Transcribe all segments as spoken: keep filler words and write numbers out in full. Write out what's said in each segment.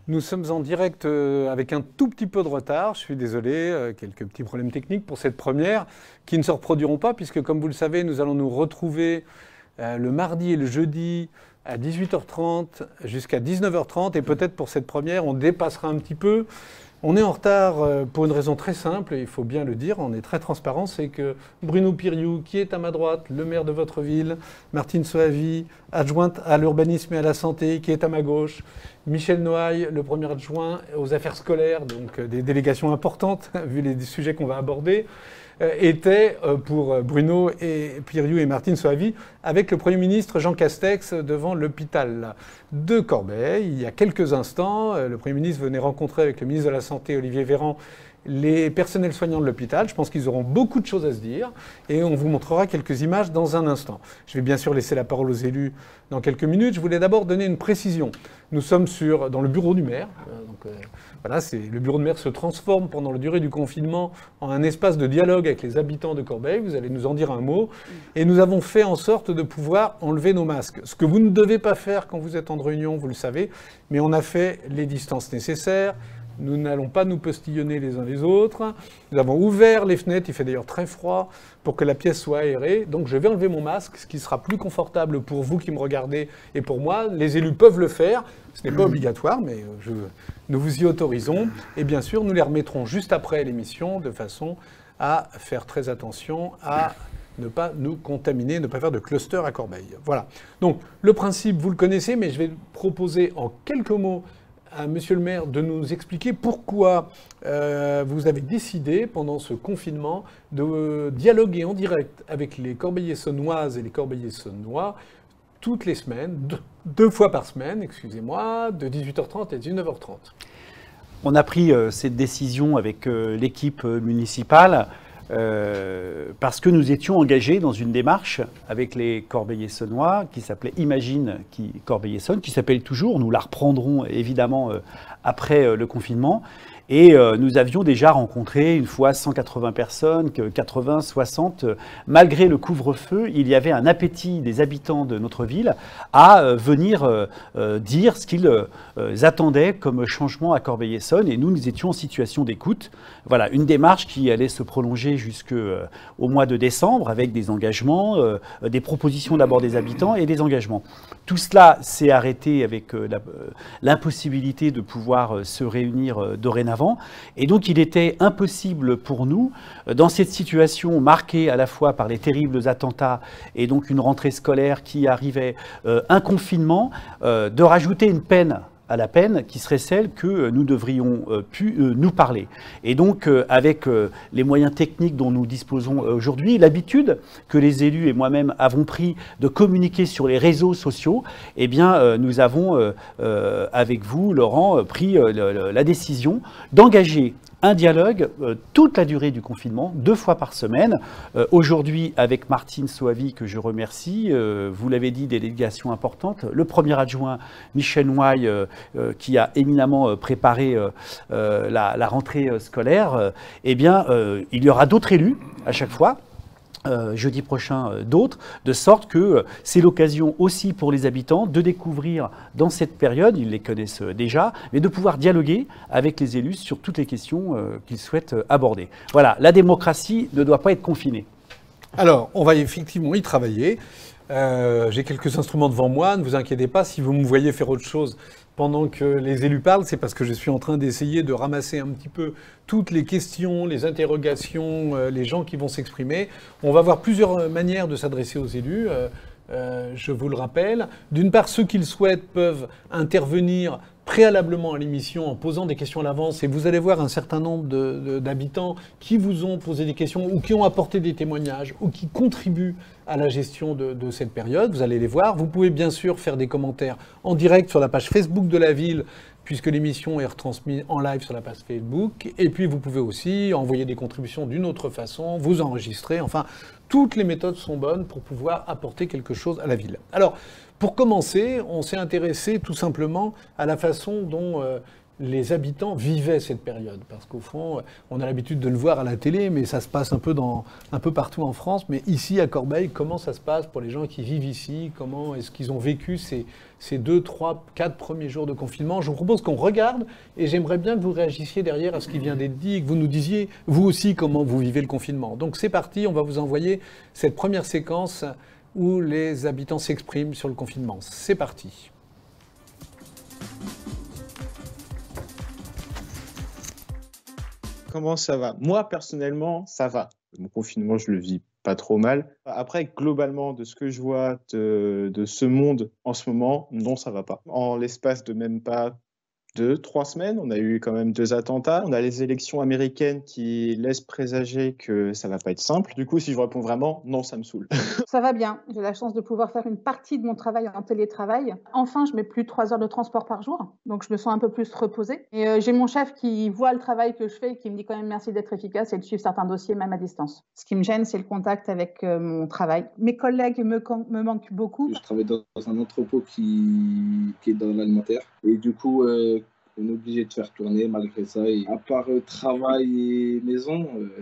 Nous sommes en direct euh, avec un tout petit peu de retard. Je suis désolé, euh, quelques petits problèmes techniques pour cette première qui ne se reproduiront pas puisque, comme vous le savez, nous allons nous retrouver euh, le mardi et le jeudi à dix-huit heures trente jusqu'à dix-neuf heures trente. Et peut-être pour cette première, on dépassera un petit peu. On est en retard euh, pour une raison très simple, et il faut bien le dire, on est très transparent, c'est que Bruno Piriou, qui est à ma droite, le maire de votre ville, Martine Soavi, adjointe à l'urbanisme et à la santé, qui est à ma gauche, Michel Noailles, le premier adjoint aux affaires scolaires, donc euh, des délégations importantes, vu les sujets qu'on va aborder, euh, étaient euh, pour Bruno et Piriou et Martine Soavi avec le Premier ministre Jean Castex devant l'hôpital de Corbeil. Il y a quelques instants, euh, le Premier ministre venait rencontrer avec le ministre de la Santé, Olivier Véran, les personnels soignants de l'hôpital. Je pense qu'ils auront beaucoup de choses à se dire et on vous montrera quelques images dans un instant. Je vais bien sûr laisser la parole aux élus dans quelques minutes. Je voulais d'abord donner une précision. Nous sommes sur, dans le bureau du maire. Donc, euh, voilà, c'est, le bureau du maire se transforme pendant la durée du confinement en un espace de dialogue avec les habitants de Corbeil. Vous allez nous en dire un mot. Et nous avons fait en sorte de pouvoir enlever nos masques. Ce que vous ne devez pas faire quand vous êtes en réunion, vous le savez, mais on a fait les distances nécessaires. Nous n'allons pas nous postillonner les uns les autres. Nous avons ouvert les fenêtres, il fait d'ailleurs très froid, pour que la pièce soit aérée. Donc je vais enlever mon masque, ce qui sera plus confortable pour vous qui me regardez et pour moi. Les élus peuvent le faire, ce n'est pas obligatoire, mais je, nous vous y autorisons. Et bien sûr, nous les remettrons juste après l'émission, de façon à faire très attention à ne pas nous contaminer, ne pas faire de cluster à Corbeil. Voilà. Donc le principe, vous le connaissez, mais je vais proposer en quelques mots à Monsieur le maire de nous expliquer pourquoi euh, vous avez décidé, pendant ce confinement, de euh, dialoguer en direct avec les Corbeillais-Saunoises et les Corbeillais-Saunois toutes les semaines, deux, deux fois par semaine, excusez-moi, de dix-huit heures trente à dix-neuf heures trente. On a pris euh, cette décision avec euh, l'équipe municipale Euh, parce que nous étions engagés dans une démarche avec les Corbeillais-Saunois qui s'appelait Imagine qui Corbeil-Essonnes, qui s'appelle toujours, nous la reprendrons évidemment euh, après euh, le confinement. Et euh, nous avions déjà rencontré une fois cent quatre-vingts personnes, quatre-vingts, soixante. Malgré le couvre-feu, il y avait un appétit des habitants de notre ville à euh, venir euh, euh, dire ce qu'ils euh, attendaient comme changement à Corbeil-Essonnes. Et nous, nous étions en situation d'écoute. Voilà, une démarche qui allait se prolonger jusqu'au euh, mois de décembre avec des engagements, euh, des propositions d'abord des habitants et des engagements. Tout cela s'est arrêté avec euh, la, euh, l'impossibilité de pouvoir euh, se réunir euh, dorénavant. Et donc il était impossible pour nous, dans cette situation marquée à la fois par les terribles attentats et donc une rentrée scolaire qui arrivait, euh, un confinement, euh, de rajouter une peine à la peine qui serait celle que nous devrions euh, pu euh, nous parler. Et donc euh, avec euh, les moyens techniques dont nous disposons aujourd'hui, l'habitude que les élus et moi-même avons pris de communiquer sur les réseaux sociaux, eh bien euh, nous avons euh, euh, avec vous, Laurent, pris euh, le, la décision d'engager un dialogue euh, toute la durée du confinement, deux fois par semaine. Euh, aujourd'hui, avec Martine Soavi, que je remercie, euh, vous l'avez dit, des délégations importantes. Le premier adjoint, Michel Noailles, euh, euh, qui a éminemment euh, préparé euh, euh, la, la rentrée euh, scolaire. Euh, eh bien, euh, il y aura d'autres élus à chaque fois. Euh, jeudi prochain euh, d'autres, de sorte que euh, c'est l'occasion aussi pour les habitants de découvrir dans cette période, ils les connaissent euh, déjà, mais de pouvoir dialoguer avec les élus sur toutes les questions euh, qu'ils souhaitent euh, aborder. Voilà, la démocratie ne doit pas être confinée. Alors, on va effectivement y travailler. Euh, j'ai quelques instruments devant moi, ne vous inquiétez pas, si vous me voyez faire autre chose pendant que les élus parlent, c'est parce que je suis en train d'essayer de ramasser un petit peu toutes les questions, les interrogations, euh, les gens qui vont s'exprimer. On va voir plusieurs manières de s'adresser aux élus, euh, euh, je vous le rappelle. D'une part, ceux qui le souhaitent peuvent intervenir préalablement à l'émission en posant des questions à l'avance, et vous allez voir un certain nombre de, de, d'habitants qui vous ont posé des questions ou qui ont apporté des témoignages ou qui contribuent à la gestion de, de cette période. Vous allez les voir. Vous pouvez bien sûr faire des commentaires en direct sur la page Facebook de la ville, puisque l'émission est retransmise en live sur la page Facebook. Et puis vous pouvez aussi envoyer des contributions d'une autre façon, vous enregistrer. Enfin, toutes les méthodes sont bonnes pour pouvoir apporter quelque chose à la ville. Alors, pour commencer, on s'est intéressé tout simplement à la façon dont euh, les habitants vivaient cette période. Parce qu'au fond, on a l'habitude de le voir à la télé, mais ça se passe un peu, dans, un peu partout en France. Mais ici, à Corbeil, comment ça se passe pour les gens qui vivent ici? Comment est-ce qu'ils ont vécu ces, ces deux, trois, quatre premiers jours de confinement? Je vous propose qu'on regarde, et j'aimerais bien que vous réagissiez derrière à ce qui vient d'être dit, et que vous nous disiez, vous aussi, comment vous vivez le confinement. Donc c'est parti, on va vous envoyer cette première séquence où les habitants s'expriment sur le confinement. C'est parti. Comment ça va? Moi, personnellement, ça va. Mon confinement, je le vis pas trop mal. Après, globalement, de ce que je vois de, de ce monde en ce moment, non, ça va pas. En l'espace de même pas deux, trois semaines, on a eu quand même deux attentats. On a les élections américaines qui laissent présager que ça va pas être simple. Du coup, si je réponds vraiment, non, ça me saoule. Ça va bien. J'ai la chance de pouvoir faire une partie de mon travail en télétravail. Enfin, je mets plus de trois heures de transport par jour, donc je me sens un peu plus reposée. Et euh, j'ai mon chef qui voit le travail que je fais et qui me dit quand même merci d'être efficace et de suivre certains dossiers même à distance. Ce qui me gêne, c'est le contact avec euh, mon travail. Mes collègues me, me manquent beaucoup. Je travaille dans un entrepôt qui, qui est dans l'alimentaire. Et du coup, euh, on est obligé de faire tourner malgré ça. Et à part euh, travail et maison, euh,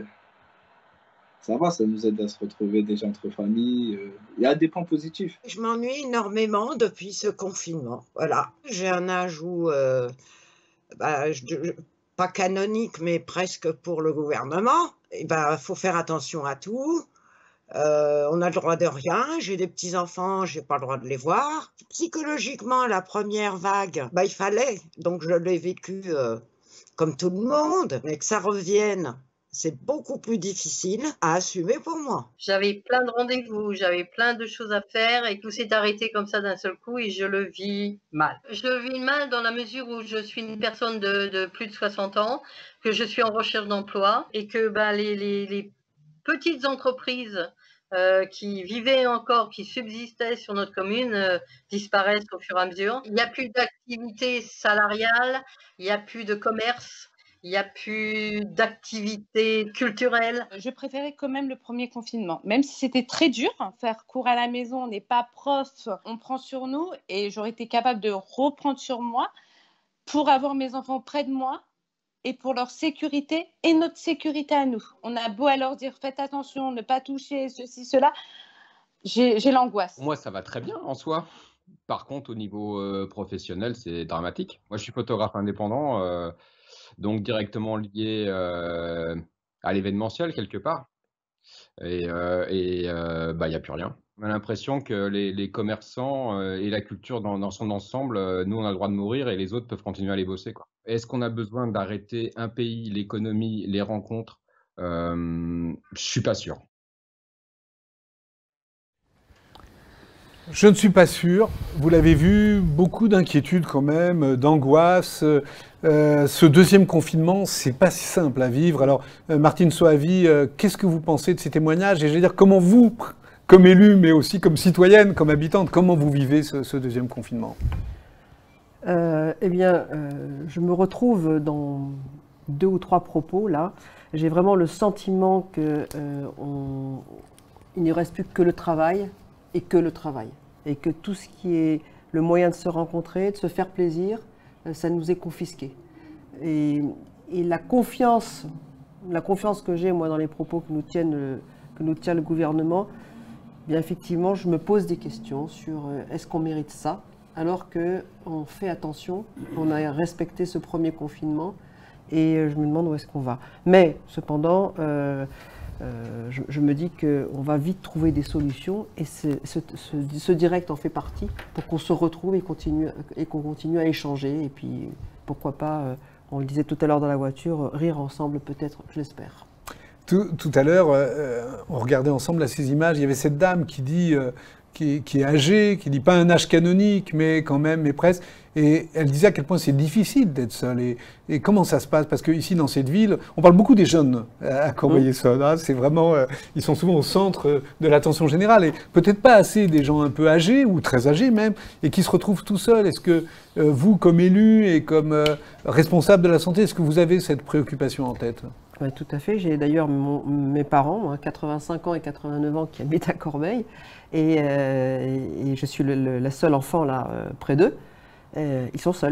ça va, ça nous aide à se retrouver déjà entre familles. Euh, il y a des points positifs. Je m'ennuie énormément depuis ce confinement. Voilà. J'ai un âge où, euh, bah, je, je, pas canonique, mais presque pour le gouvernement. Il bah, faut faire attention à tout. Euh, on a le droit de rien. J'ai des petits-enfants, j'ai pas le droit de les voir. Psychologiquement, la première vague, bah, il fallait. Donc, je l'ai vécu euh, comme tout le monde. Mais que ça revienne, c'est beaucoup plus difficile à assumer pour moi. J'avais plein de rendez-vous, j'avais plein de choses à faire et tout s'est arrêté comme ça d'un seul coup et je le vis mal. Je le vis mal dans la mesure où je suis une personne de, de plus de soixante ans, que je suis en recherche d'emploi et que ben, les, les, les petites entreprises euh, qui vivaient encore, qui subsistaient sur notre commune, euh, disparaissent au fur et à mesure. Il n'y a plus d'activité salariale, il n'y a plus de commerce. Il n'y a plus d'activité culturelle. Je préférais quand même le premier confinement, même si c'était très dur. Faire cours à la maison, on n'est pas prof, on prend sur nous et j'aurais été capable de reprendre sur moi pour avoir mes enfants près de moi et pour leur sécurité et notre sécurité à nous. On a beau à leur dire faites attention, ne pas toucher ceci, cela, j'ai, j'ai l'angoisse. Moi, ça va très bien en soi. Par contre, au niveau euh, professionnel, c'est dramatique. Moi, je suis photographe indépendant. Euh, donc directement lié euh, à l'événementiel quelque part. Et euh, et euh, bah, il n'y a plus rien. On a l'impression que les, les commerçants euh, et la culture dans, dans son ensemble, euh, nous on a le droit de mourir et les autres peuvent continuer à aller bosser, quoi. Est-ce qu'on a besoin d'arrêter un pays, l'économie, les rencontres? euh, Je suis pas sûr. Je ne suis pas sûr. Vous l'avez vu, beaucoup d'inquiétudes quand même, d'angoisse. Euh, ce deuxième confinement, c'est pas si simple à vivre. Alors, euh, Martine Soavi, euh, qu'est-ce que vous pensez de ces témoignages? Et je veux dire, comment vous, comme élue, mais aussi comme citoyenne, comme habitante, comment vous vivez ce, ce deuxième confinement? euh, Eh bien, euh, je me retrouve dans deux ou trois propos, là. J'ai vraiment le sentiment qu'il euh, ne reste plus que le travail, et que le travail. Et que tout ce qui est le moyen de se rencontrer, de se faire plaisir, ça nous est confisqué. Et, et la confiance, la confiance que j'ai, moi, dans les propos que nous, tiennent, que nous tient le gouvernement, bien effectivement, je me pose des questions sur euh, est-ce qu'on mérite ça, alors qu'on fait attention, on a respecté ce premier confinement, et je me demande où est-ce qu'on va. Mais, cependant, euh, Euh, je, je me dis qu'on va vite trouver des solutions et ce, ce, ce, ce direct en fait partie pour qu'on se retrouve et, continue, et qu'on continue à échanger et puis pourquoi pas, euh, on le disait tout à l'heure dans la voiture, rire ensemble peut-être, je l'espère. Tout, tout à l'heure, euh, on regardait ensemble là, ces images, il y avait cette dame qui dit, euh, qui, qui est âgée, qui dit pas un âge canonique mais quand même, mais presque. Et elle disait à quel point c'est difficile d'être seule. Et, et comment ça se passe? Parce qu'ici, dans cette ville, on parle beaucoup des jeunes à Corbeil-Essonnes. Hein, c'est vraiment, euh, ils sont souvent au centre de l'attention générale. Et peut-être pas assez des gens un peu âgés, ou très âgés même, et qui se retrouvent tout seuls. Est-ce que euh, vous, comme élu et comme euh, responsable de la santé, est-ce que vous avez cette préoccupation en tête? Oui, tout à fait. J'ai d'ailleurs mes parents, moi, quatre-vingt-cinq ans et quatre-vingt-neuf ans, qui habitent à Corbeil. Et, euh, et je suis le, le, la seule enfant là, euh, près d'eux. Euh, ils sont seuls.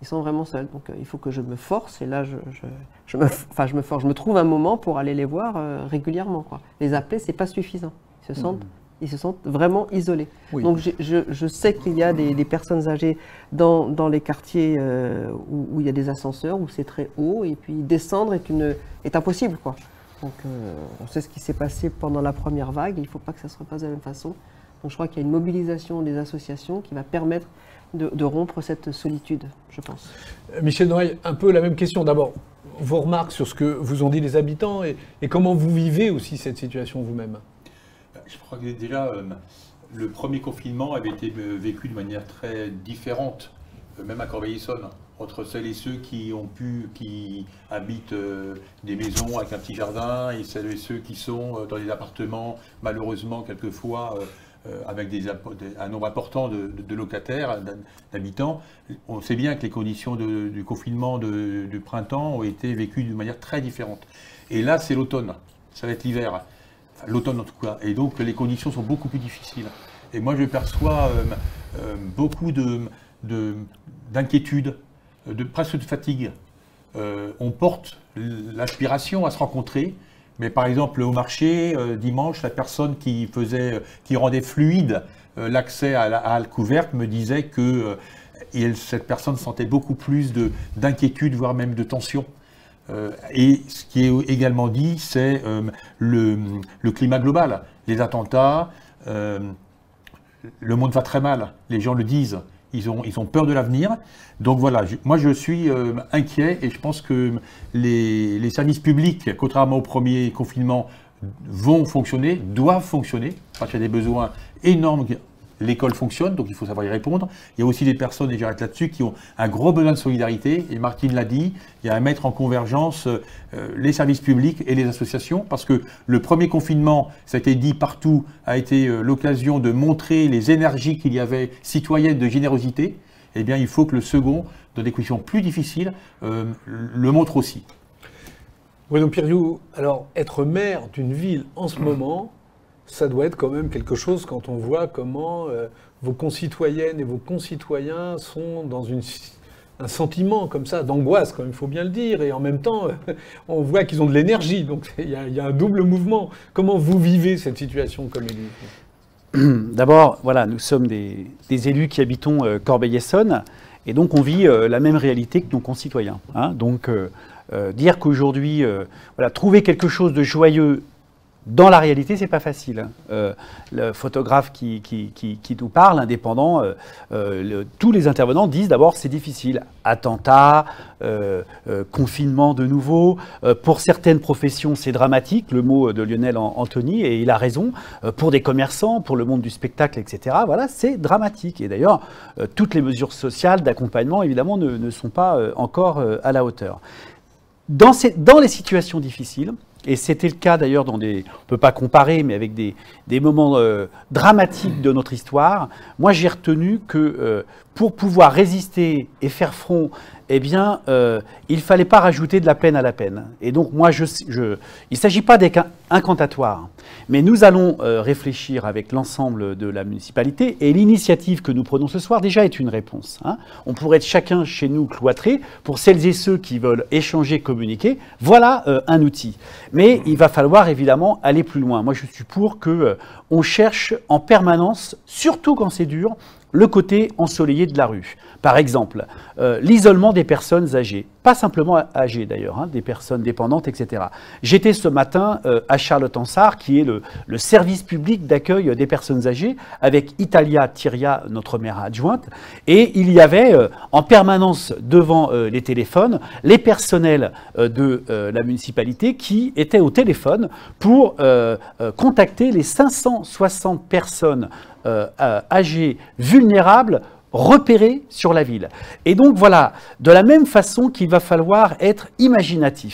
Ils sont vraiment seuls. Donc euh, il faut que je me force, et là, je, je, je, me, enfin, je me force, je me trouve un moment pour aller les voir euh, régulièrement, quoi. Les appeler, c'est pas suffisant. Ils se sentent, mmh. ils se sentent vraiment isolés. Oui. Donc je, je, je sais qu'il y a des, des personnes âgées dans, dans les quartiers euh, où, où il y a des ascenseurs, où c'est très haut, et puis descendre est, une, est impossible, quoi. Donc euh, on sait ce qui s'est passé pendant la première vague, il ne faut pas que ça se repasse de la même façon. Donc je crois qu'il y a une mobilisation des associations qui va permettre de, de rompre cette solitude, je pense. Michel Noailles, un peu la même question. D'abord, vos remarques sur ce que vous ont dit les habitants et, et comment vous vivez aussi cette situation vous-même. Je crois que déjà, euh, le premier confinement avait été vécu de manière très différente, euh, même à Corbeil-Essonnes, entre celles et ceux qui ont pu, qui habitent euh, des maisons avec un petit jardin, et celles et ceux qui sont euh, dans des appartements, malheureusement, quelquefois, euh, euh, avec des, un nombre important de, de, de locataires, d'habitants. On sait bien que les conditions de, du confinement de, du printemps ont été vécues d'une manière très différente. Et là, c'est l'automne, ça va être l'hiver. Enfin, l'automne en tout cas, et donc les conditions sont beaucoup plus difficiles. Et moi je perçois euh, euh, beaucoup d'inquiétude, de, de, presque de fatigue. Euh, on porte l'aspiration à se rencontrer, mais par exemple au marché, euh, dimanche, la personne qui, faisait, qui rendait fluide euh, l'accès à la halle couverte me disait que euh, elle, cette personne sentait beaucoup plus d'inquiétude, voire même de tension. Euh, et ce qui est également dit, c'est euh, le, le climat global. Les attentats, euh, le monde va très mal, les gens le disent, ils ont, ils ont peur de l'avenir. Donc voilà, je, moi je suis euh, inquiet et je pense que les, les services publics, contrairement au premier confinement, vont fonctionner, doivent fonctionner, parce qu'il y a des besoins énormes. L'école fonctionne, donc il faut savoir y répondre. Il y a aussi des personnes, et j'arrête là-dessus, qui ont un gros besoin de solidarité. Et Martine l'a dit, il y a à mettre en convergence euh, les services publics et les associations, parce que le premier confinement, ça a été dit partout, a été euh, l'occasion de montrer les énergies qu'il y avait citoyennes de générosité. Eh bien, il faut que le second, dans des conditions plus difficiles, euh, le montre aussi. Bruno Piriou, alors être maire d'une ville en ce moment, ça doit être quand même quelque chose quand on voit comment euh, vos concitoyennes et vos concitoyens sont dans une, un sentiment comme ça, d'angoisse, quand même, il faut bien le dire, et en même temps, euh, on voit qu'ils ont de l'énergie, donc il y, y a un double mouvement. Comment vous vivez cette situation comme élu ? D'abord, voilà, nous sommes des, des élus qui habitons euh, Corbeil-Essonnes, et donc on vit euh, la même réalité que nos concitoyens. Hein. Donc euh, euh, dire qu'aujourd'hui, euh, voilà, trouver quelque chose de joyeux dans la réalité, c'est pas facile. Euh, le photographe qui, qui, qui, qui nous parle, indépendant, euh, euh, le, tous les intervenants disent d'abord c'est difficile. Attentat, euh, euh, confinement de nouveau. Euh, pour certaines professions, c'est dramatique, le mot de Lionel Anthony, et il a raison. Euh, pour des commerçants, pour le monde du spectacle, et cetera, voilà, c'est dramatique. Et d'ailleurs, euh, toutes les mesures sociales d'accompagnement, évidemment, ne, ne sont pas euh, encore euh, à la hauteur. Dans, ces, dans les situations difficiles, et c'était le cas d'ailleurs dans des, on ne peut pas comparer, mais avec des, des moments euh, dramatiques de notre histoire, moi j'ai retenu que euh, pour pouvoir résister et faire front, eh bien, euh, il ne fallait pas rajouter de la peine à la peine. Et donc moi, je, je, il ne s'agit pas d'être incantatoire, mais nous allons euh, réfléchir avec l'ensemble de la municipalité, et l'initiative que nous prenons ce soir déjà est une réponse. Hein. On pourrait être chacun chez nous cloîtré, pour celles et ceux qui veulent échanger, communiquer, voilà euh, un outil. Mais il va falloir évidemment aller plus loin. Moi je suis pour qu'on euh, cherche en permanence, surtout quand c'est dur, le côté ensoleillé de la rue. Par exemple, euh, l'isolement des personnes âgées, pas simplement âgées d'ailleurs, hein, des personnes dépendantes, et cetera. J'étais ce matin euh, à Charlotte-en-Sarre, qui est le, le service public d'accueil des personnes âgées, avec Italia Tiria, notre maire adjointe, et il y avait euh, en permanence devant euh, les téléphones, les personnels euh, de euh, la municipalité qui étaient au téléphone pour euh, euh, contacter les cinq cent soixante personnes euh, euh, âgées vulnérables repérés sur la ville. Et donc voilà, de la même façon qu'il va falloir être imaginatif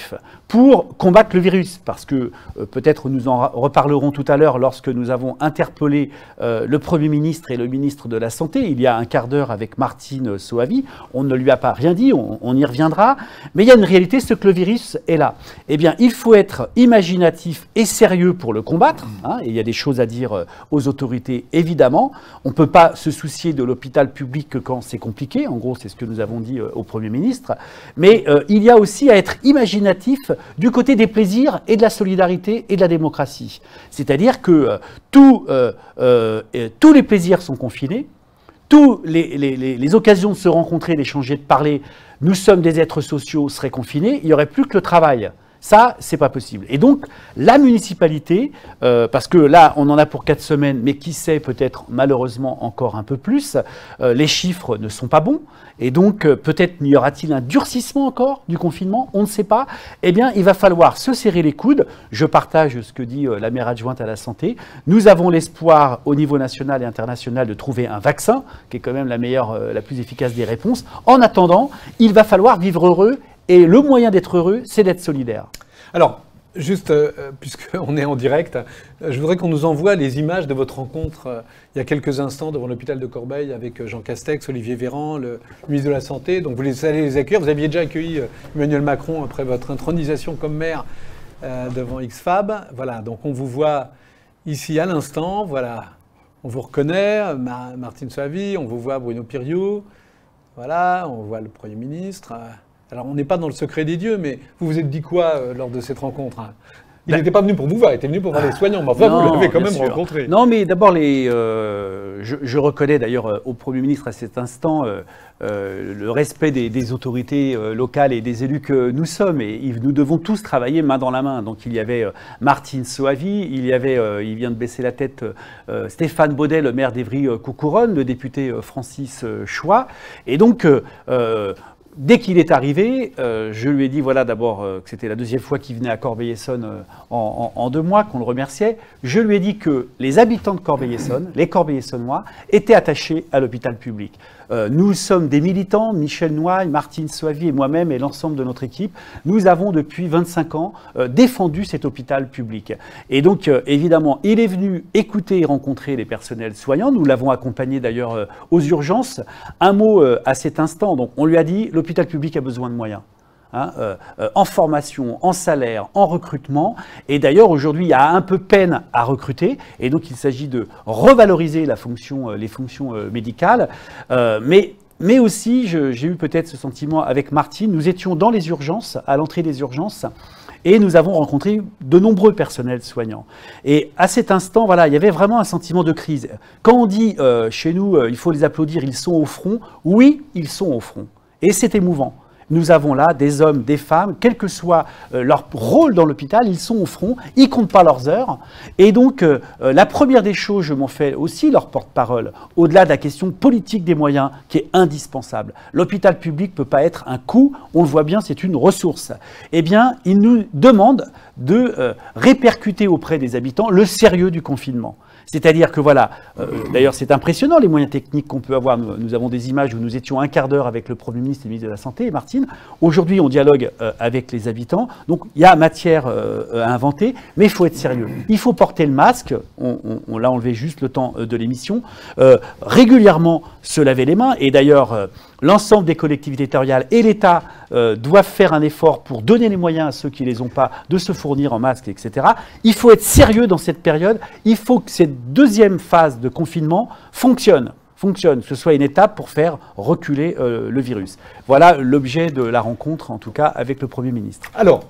pour combattre le virus, parce que euh, peut-être nous en reparlerons tout à l'heure lorsque nous avons interpellé euh, le Premier ministre et le ministre de la Santé, il y a un quart d'heure avec Martine Soavi, on ne lui a pas rien dit, on, on y reviendra, mais il y a une réalité, c'est que le virus est là. Eh bien, il faut être imaginatif et sérieux pour le combattre, hein, et il y a des choses à dire euh, aux autorités, évidemment. On ne peut pas se soucier de l'hôpital public que quand c'est compliqué, en gros, c'est ce que nous avons dit euh, au Premier ministre, mais euh, il y a aussi à être imaginatif du côté des plaisirs et de la solidarité et de la démocratie. C'est-à-dire que euh, tout, euh, euh, tous les plaisirs sont confinés, toutes les, les, les, les occasions de se rencontrer, d'échanger, de parler, nous sommes des êtres sociaux, seraient confinés, il n'y aurait plus que le travail. Ça, c'est pas possible. Et donc, la municipalité, euh, parce que là, on en a pour quatre semaines, mais qui sait, peut-être malheureusement encore un peu plus, euh, les chiffres ne sont pas bons. Et donc, euh, peut-être n'y aura-t-il un durcissement encore du confinement, on ne sait pas. Eh bien, il va falloir se serrer les coudes. Je partage ce que dit euh, la maire adjointe à la santé. Nous avons l'espoir, au niveau national et international, de trouver un vaccin, qui est quand même la meilleure, euh, la plus efficace des réponses. En attendant, il va falloir vivre heureux. Et le moyen d'être heureux, c'est d'être solidaire. Alors, juste, euh, puisqu'on est en direct, euh, je voudrais qu'on nous envoie les images de votre rencontre euh, il y a quelques instants devant l'hôpital de Corbeil avec Jean Castex, Olivier Véran, le ministre de la Santé. Donc vous les, allez les accueillir. Vous aviez déjà accueilli euh, Emmanuel Macron après votre intronisation comme maire euh, devant X F A B. Voilà, donc on vous voit ici à l'instant. Voilà, on vous reconnaît, Ma Martine Soavi, on vous voit Bruno Piriou. Voilà, on voit le Premier ministre. Euh, Alors, on n'est pas dans le secret des dieux, mais vous vous êtes dit quoi euh, lors de cette rencontre, hein? Il n'était pas venu pour vous voir, il était venu pour voir les soignants, mais enfin, non, vous l'avez quand même sûr. rencontré. Non, mais d'abord, les, euh, je, je reconnais d'ailleurs euh, au Premier ministre à cet instant euh, euh, le respect des, des autorités euh, locales et des élus que nous sommes. Et, et nous devons tous travailler main dans la main. Donc, il y avait euh, Martine Soavi, il y avait, euh, il vient de baisser la tête, euh, Stéphane Baudet, le maire d'Évry-Coucouronnes, le député euh, Francis euh, Choix. Et donc, euh, euh, dès qu'il est arrivé, euh, je lui ai dit, voilà, d'abord, euh, que c'était la deuxième fois qu'il venait à Corbeil-Essonnes euh, en, en, en deux mois, qu'on le remerciait. Je lui ai dit que les habitants de Corbeil-Essonnes, les Corbeil-Essonnois, étaient attachés à l'hôpital public. Euh, nous sommes des militants, Michel Noailles, Martine Soavi et moi-même et l'ensemble de notre équipe. Nous avons depuis vingt-cinq ans euh, défendu cet hôpital public. Et donc, euh, évidemment, il est venu écouter et rencontrer les personnels soignants. Nous l'avons accompagné d'ailleurs euh, aux urgences. Un mot euh, à cet instant. Donc, on lui a dit, l'hôpital public a besoin de moyens. Hein, euh, euh, en formation, en salaire, en recrutement. Et d'ailleurs, aujourd'hui, il y a un peu peine à recruter. Et donc, il s'agit de revaloriser la fonction, euh, les fonctions euh, médicales. Euh, mais, mais aussi, j'ai eu peut-être ce sentiment avec Martine. Nous étions dans les urgences, à l'entrée des urgences. Et nous avons rencontré de nombreux personnels soignants. Et à cet instant, voilà, il y avait vraiment un sentiment de crise. Quand on dit euh, chez nous, euh, il faut les applaudir, ils sont au front. Oui, ils sont au front. Et c'est émouvant. Nous avons là des hommes, des femmes, quel que soit euh, leur rôle dans l'hôpital, ils sont au front, ils ne comptent pas leurs heures. Et donc, euh, euh, la première des choses, je m'en fais aussi leur porte-parole, au-delà de la question politique des moyens, qui est indispensable. L'hôpital public ne peut pas être un coût, on le voit bien, c'est une ressource. Eh bien, ils nous demandent de euh, répercuter auprès des habitants le sérieux du confinement. C'est-à-dire que voilà, euh, d'ailleurs c'est impressionnant les moyens techniques qu'on peut avoir. Nous, nous avons des images où nous étions un quart d'heure avec le Premier ministre et le ministre de la Santé, et Martine. Aujourd'hui, on dialogue euh, avec les habitants. Donc il y a matière euh, à inventer, mais il faut être sérieux. Il faut porter le masque, on, on, on l'a enlevé juste le temps euh, de l'émission, euh, régulièrement se laver les mains. Et d'ailleurs, euh, l'ensemble des collectivités territoriales et l'État euh, doivent faire un effort pour donner les moyens à ceux qui ne les ont pas de se fournir en masques, et cetera. Il faut être sérieux dans cette période. Il faut que cette deuxième phase de confinement fonctionne, fonctionne, que ce soit une étape pour faire reculer euh, le virus. Voilà l'objet de la rencontre, en tout cas, avec le Premier ministre. Alors,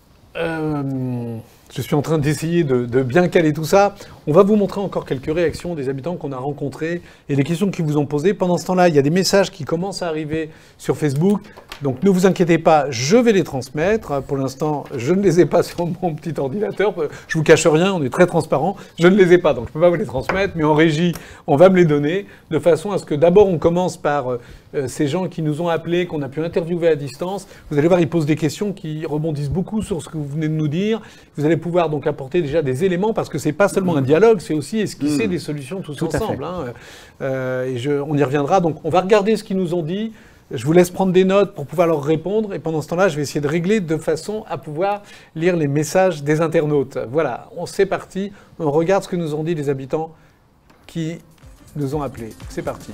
euh, je suis en train d'essayer de, de bien caler tout ça. On va vous montrer encore quelques réactions des habitants qu'on a rencontrés et des questions qu'ils vous ont posées. Pendant ce temps-là, il y a des messages qui commencent à arriver sur Facebook. Donc ne vous inquiétez pas, je vais les transmettre. Pour l'instant, je ne les ai pas sur mon petit ordinateur. Je vous cache rien, on est très transparent. Je ne les ai pas, donc je ne peux pas vous les transmettre. Mais en régie, on va me les donner de façon à ce que d'abord on commence par euh, ces gens qui nous ont appelés, qu'on a pu interviewer à distance. Vous allez voir, ils posent des questions qui rebondissent beaucoup sur ce que vous venez de nous dire. Vous allez pouvoir donc apporter déjà des éléments parce que c'est pas seulement un dialogue, c'est aussi esquisser mmh. des solutions tous Tout ensemble. Hein. Euh, et je, on y reviendra. Donc on va regarder ce qu'ils nous ont dit. Je vous laisse prendre des notes pour pouvoir leur répondre. Et pendant ce temps-là, je vais essayer de régler de façon à pouvoir lire les messages des internautes. Voilà, on c'est parti. On regarde ce que nous ont dit les habitants qui nous ont appelés. C'est parti.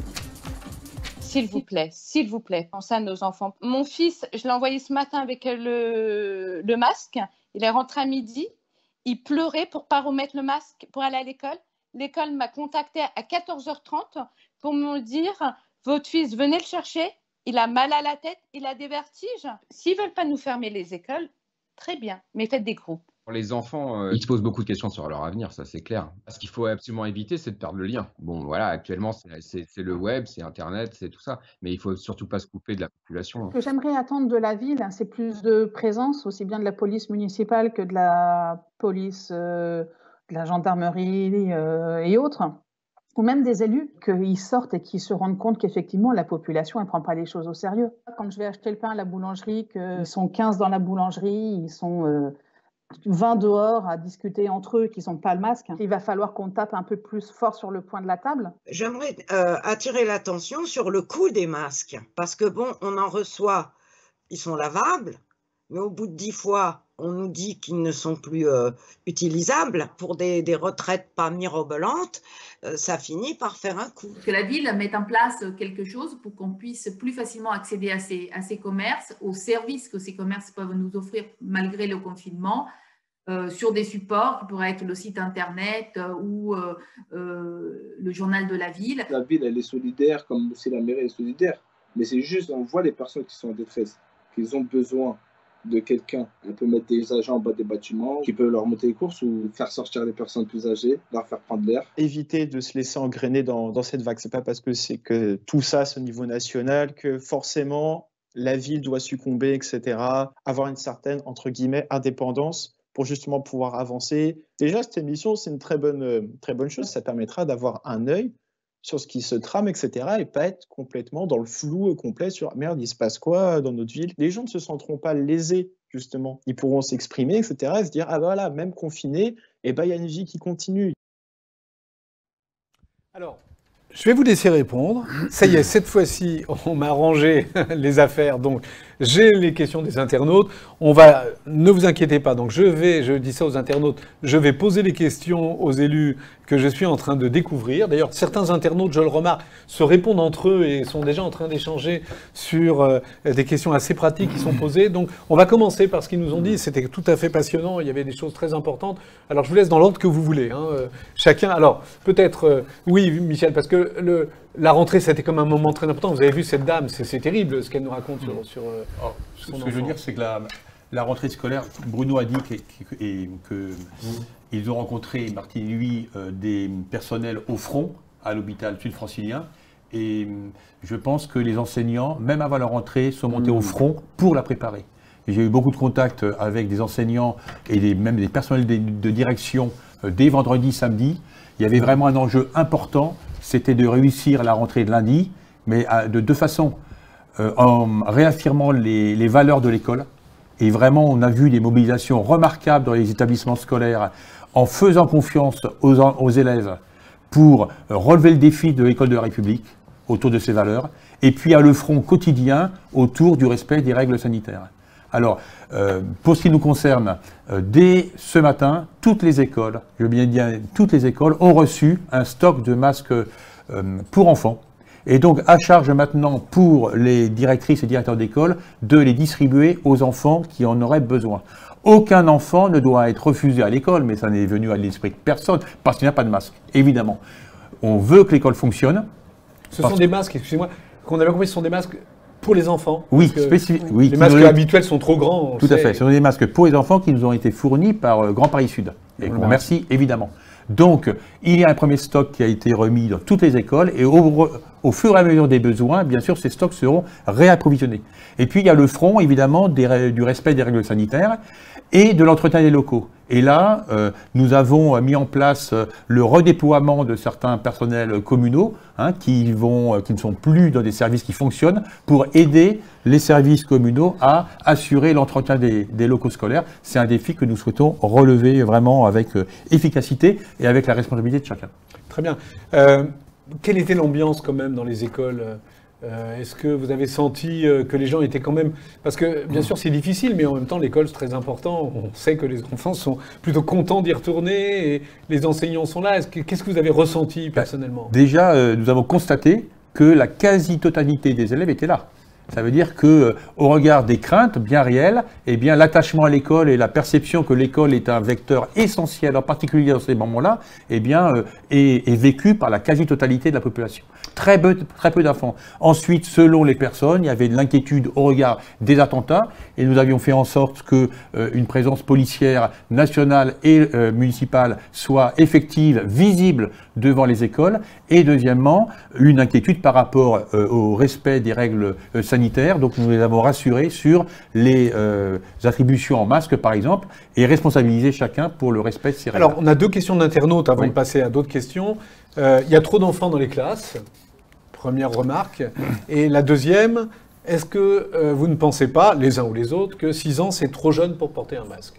S'il vous plaît, s'il vous plaît, pensez à nos enfants. Mon fils, je l'ai envoyé ce matin avec le, le masque. Il est rentré à midi. Il pleurait pour ne pas remettre le masque pour aller à l'école. L'école m'a contacté à quatorze heures trente pour me dire « Votre fils, venez le chercher. Il a mal à la tête, il a des vertiges. » S'ils ne veulent pas nous fermer les écoles, très bien, mais faites des groupes. Pour les enfants, euh, ils se posent beaucoup de questions sur leur avenir, ça c'est clair. Ce qu'il faut absolument éviter, c'est de perdre le lien. Bon, voilà, actuellement, c'est le web, c'est Internet, c'est tout ça. Mais il ne faut surtout pas se couper de la population. Ce que j'aimerais attendre de la ville, c'est plus de présence, aussi bien de la police municipale que de la police, euh, de la gendarmerie euh, et autres. Ou même des élus, qu'ils sortent et qu'ils se rendent compte qu'effectivement, la population, elle ne prend pas les choses au sérieux. Quand je vais acheter le pain à la boulangerie, qu'ils sont quinze dans la boulangerie, ils sont euh, vingt dehors à discuter entre eux, qui n'ont pas le masque, il va falloir qu'on tape un peu plus fort sur le point de la table. J'aimerais euh, attirer l'attention sur le coût des masques. Parce que bon, on en reçoit, ils sont lavables, mais au bout de dix fois, on nous dit qu'ils ne sont plus euh, utilisables pour des, des retraites pas mirobolantes, euh, ça finit par faire un coup. Que la ville mette en place quelque chose pour qu'on puisse plus facilement accéder à ces, à ces commerces, aux services que ces commerces peuvent nous offrir malgré le confinement, euh, sur des supports qui pourraient être le site internet euh, ou euh, euh, le journal de la ville. La ville, elle est solidaire comme aussi la mairie est solidaire, mais c'est juste, on voit les personnes qui sont en détresse, qu'ils ont besoin de quelqu'un. On peut mettre des agents en bas des bâtiments qui peuvent leur monter les courses ou faire sortir les personnes plus âgées, leur faire prendre l'air. Éviter de se laisser engrainer dans, dans cette vague. C'est pas parce que c'est que tout ça, c'est au niveau national, que forcément la ville doit succomber, et cetera. Avoir une certaine, entre guillemets, indépendance pour justement pouvoir avancer. Déjà, cette émission, c'est une très bonne, euh, très bonne chose. Ça permettra d'avoir un œil sur ce qui se trame, et cetera, et pas être complètement dans le flou complet sur « merde, il se passe quoi dans notre ville ?» Les gens ne se sentiront pas lésés, justement. Ils pourront s'exprimer, et cetera, et se dire « ah ben voilà, même confiné, eh ben, il y a une vie qui continue. » Alors, je vais vous laisser répondre. Ça y est, cette fois-ci, on m'a rangé les affaires, donc j'ai les questions des internautes. On va, ne vous inquiétez pas, donc je vais, je dis ça aux internautes, je vais poser les questions aux élus que je suis en train de découvrir. D'ailleurs, certains internautes, je le remarque, se répondent entre eux et sont déjà en train d'échanger sur euh, des questions assez pratiques qui sont posées. Donc, on va commencer par ce qu'ils nous ont dit. C'était tout à fait passionnant. Il y avait des choses très importantes. Alors, je vous laisse dans l'ordre que vous voulez. Hein. Euh, chacun. Alors, peut-être, euh, oui, Michel, parce que le, la rentrée, c'était comme un moment très important. Vous avez vu cette dame, c'est terrible ce qu'elle nous raconte sur, sur euh, oh, son Ce enfant. Que je veux dire, c'est que la, la rentrée scolaire, Bruno a dit qu'ils que, mmh. ont rencontré, Martine et lui, euh, des personnels au front, à l'hôpital sud-francilien. Et je pense que les enseignants, même avant la rentrée, sont montés mmh. au front pour la préparer. J'ai eu beaucoup de contacts avec des enseignants et des, même des personnels de, de direction euh, dès vendredi, samedi. Il y avait vraiment un enjeu important, c'était de réussir la rentrée de lundi, mais à, de deux façons. Euh, en réaffirmant les, les valeurs de l'école. Et vraiment, on a vu des mobilisations remarquables dans les établissements scolaires en faisant confiance aux, aux élèves pour relever le défi de l'école de la République autour de ces valeurs. Et puis à le front quotidien autour du respect des règles sanitaires. Alors, euh, pour ce qui nous concerne, euh, dès ce matin, toutes les écoles, je veux bien dire toutes les écoles, ont reçu un stock de masques euh, pour enfants. Et donc, à charge maintenant pour les directrices et directeurs d'école de les distribuer aux enfants qui en auraient besoin. Aucun enfant ne doit être refusé à l'école, mais ça n'est venu à l'esprit de personne, parce qu'il n'y a pas de masque, évidemment. On veut que l'école fonctionne. Ce sont des masques, excusez-moi, qu'on avait compris, ce sont des masques pour les enfants. Oui, spécifiques. Oui, les masques habituels sont trop grands. Tout à fait, ce sont des masques pour les enfants qui nous ont été fournis par euh, Grand Paris Sud. Et qu'on remercie, évidemment. Donc, il y a un premier stock qui a été remis dans toutes les écoles et au, au fur et à mesure des besoins, bien sûr, ces stocks seront réapprovisionnés. Et puis, il y a le front, évidemment, des, du respect des règles sanitaires et de l'entretien des locaux. Et là, euh, nous avons mis en place le redéploiement de certains personnels communaux hein, qui, vont, qui ne sont plus dans des services qui fonctionnent pour aider les services communaux à assurer l'entretien des, des locaux scolaires. C'est un défi que nous souhaitons relever vraiment avec euh, efficacité et avec la responsabilité de chacun. Très bien. Euh, quelle était l'ambiance quand même dans les écoles Euh, Est-ce que vous avez senti euh, que les gens étaient quand même... Parce que, bien sûr, c'est difficile, mais en même temps, l'école, c'est très important. On sait que les enfants sont plutôt contents d'y retourner et les enseignants sont là. Qu'est-ce que vous avez ressenti personnellement? Déjà, euh, nous avons constaté que la quasi-totalité des élèves étaient là. Ça veut dire que, euh, au regard des craintes bien réelles, eh bien, l'attachement à l'école et la perception que l'école est un vecteur essentiel, en particulier dans ces moments-là, eh bien, euh, est, est vécu par la quasi-totalité de la population. Très peu, très peu d'enfants. Ensuite, selon les personnes, il y avait de l'inquiétude au regard des attentats, et nous avions fait en sorte que euh, une présence policière nationale et euh, municipale soit effective, visible devant les écoles. Et deuxièmement, une inquiétude par rapport euh, au respect des règles euh, sanitaires. Donc nous les avons rassurés sur les euh, attributions en masque, par exemple, et responsabiliser chacun pour le respect de ces règles. Alors, on a deux questions d'internautes avant Oui. de passer à d'autres questions. Euh, il y a trop d'enfants dans les classes. Première remarque. Et la deuxième, est-ce que euh, vous ne pensez pas, les uns ou les autres, que six ans, c'est trop jeune pour porter un masque?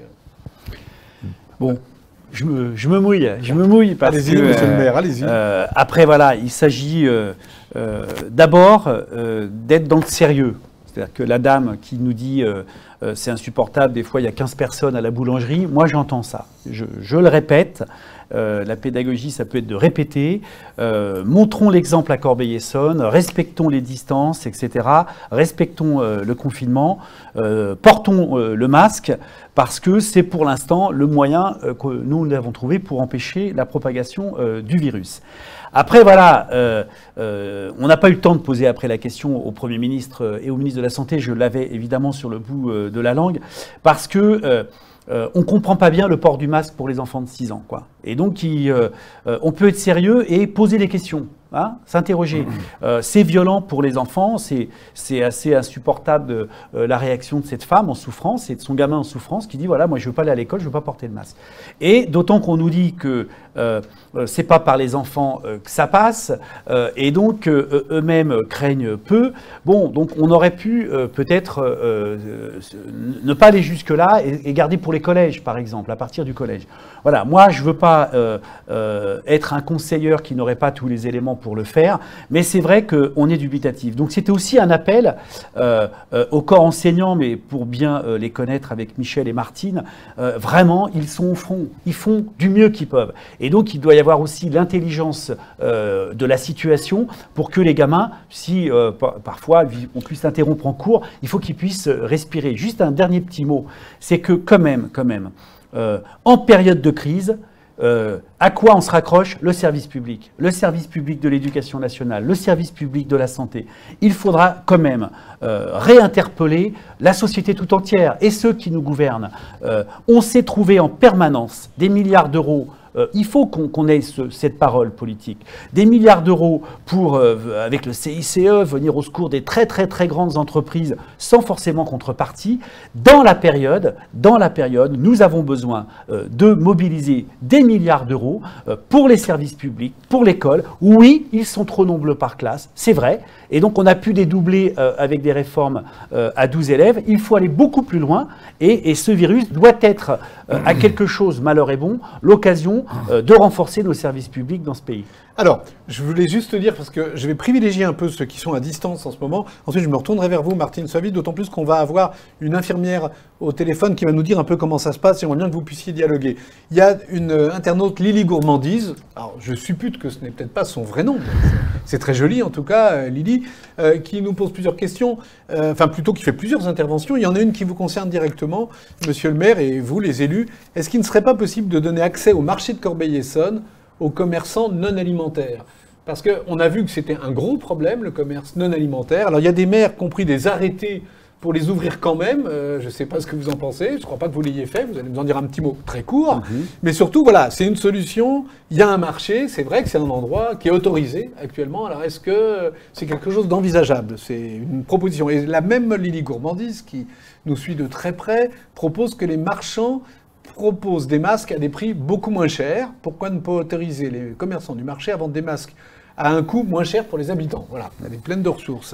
Bon, je me, je me mouille, je me mouille parce allez-y, que... monsieur le maire, allez-y. Euh, après, voilà, il s'agit euh, euh, d'abord euh, d'être dans le sérieux. C'est-à-dire que la dame qui nous dit euh, euh, c'est insupportable, des fois il y a quinze personnes à la boulangerie, moi j'entends ça. Je, je le répète, euh, la pédagogie ça peut être de répéter, euh, montrons l'exemple à Corbeil-Essonnes, respectons les distances, et cetera. Respectons euh, le confinement, euh, portons euh, le masque, parce que c'est pour l'instant le moyen euh, que nous avons trouvé pour empêcher la propagation euh, du virus. Après, voilà, euh, euh, on n'a pas eu le temps de poser après la question au Premier ministre et au ministre de la Santé. Je l'avais évidemment sur le bout euh, de la langue, parce que euh, euh, on ne comprend pas bien le port du masque pour les enfants de six ans, quoi. Et donc, il, euh, euh, on peut être sérieux et poser les questions. Hein, s'interroger. Euh, c'est violent pour les enfants, c'est assez insupportable de, euh, la réaction de cette femme en souffrance et de son gamin en souffrance qui dit voilà, moi je ne veux pas aller à l'école, je ne veux pas porter le masque. Et d'autant qu'on nous dit que euh, euh, c'est pas par les enfants euh, que ça passe, euh, et donc euh, eux-mêmes craignent peu. Bon, donc on aurait pu euh, peut-être euh, euh, ne pas aller jusque-là et, et garder pour les collèges, par exemple, à partir du collège. Voilà, moi je ne veux pas euh, euh, être un conseilleur qui n'aurait pas tous les éléments pour le faire, mais c'est vrai qu'on est dubitatif. Donc c'était aussi un appel euh, euh, au corps enseignant, mais pour bien euh, les connaître avec Michel et Martine, euh, vraiment, ils sont au front, ils font du mieux qu'ils peuvent. Et donc il doit y avoir aussi l'intelligence euh, de la situation pour que les gamins, si euh, par parfois on puisse interrompre en cours, il faut qu'ils puissent respirer. Juste un dernier petit mot, c'est que quand même, quand même, euh, en période de crise, Euh, à quoi on se raccroche? Le service public, le service public de l'éducation nationale, le service public de la santé. Il faudra quand même euh, réinterpeller la société tout entière et ceux qui nous gouvernent. Euh, on s'est trouvé en permanence des milliards d'euros. Euh, il faut qu'on qu'on ait ce, cette parole politique. Des milliards d'euros pour, euh, avec le C I C E, venir au secours des très très très grandes entreprises sans forcément contrepartie. Dans la période, dans la période, nous avons besoin euh, de mobiliser des milliards d'euros euh, pour les services publics, pour l'école. Oui, ils sont trop nombreux par classe, c'est vrai. Et donc on a pu dédoubler euh, avec des réformes euh, à douze élèves. Il faut aller beaucoup plus loin. Et, et ce virus doit être euh, à quelque chose, malheur est bon, l'occasion euh, de renforcer nos services publics dans ce pays. Alors, je voulais juste te dire, parce que je vais privilégier un peu ceux qui sont à distance en ce moment. Ensuite, je me retournerai vers vous, Martine Soavi, d'autant plus qu'on va avoir une infirmière au téléphone qui va nous dire un peu comment ça se passe et on aimerait bien que vous puissiez dialoguer. Il y a une internaute, Lily Gourmandise. Alors, je suppute que ce n'est peut-être pas son vrai nom. C'est très joli, en tout cas, Lily, euh, qui nous pose plusieurs questions. Euh, enfin, plutôt qui fait plusieurs interventions. Il y en a une qui vous concerne directement, monsieur le maire et vous, les élus. Est-ce qu'il ne serait pas possible de donner accès au marché de Corbeil-Essonnes aux commerçants non alimentaires? Parce qu'on a vu que c'était un gros problème, le commerce non alimentaire. Alors il y a des maires qui ont pris des arrêtés pour les ouvrir quand même. Euh, je ne sais pas ce que vous en pensez, je ne crois pas que vous l'ayez fait, vous allez nous en dire un petit mot très court. Mm-hmm. Mais surtout, voilà, c'est une solution, il y a un marché, c'est vrai que c'est un endroit qui est autorisé actuellement. Alors est-ce que c'est quelque chose d'envisageable? C'est une proposition. Et la même Lily Gourmandise, qui nous suit de très près, propose que les marchands propose des masques à des prix beaucoup moins chers. Pourquoi ne pas autoriser les commerçants du marché à vendre des masques à un coût moins cher pour les habitants? Voilà, elle est pleine de ressources.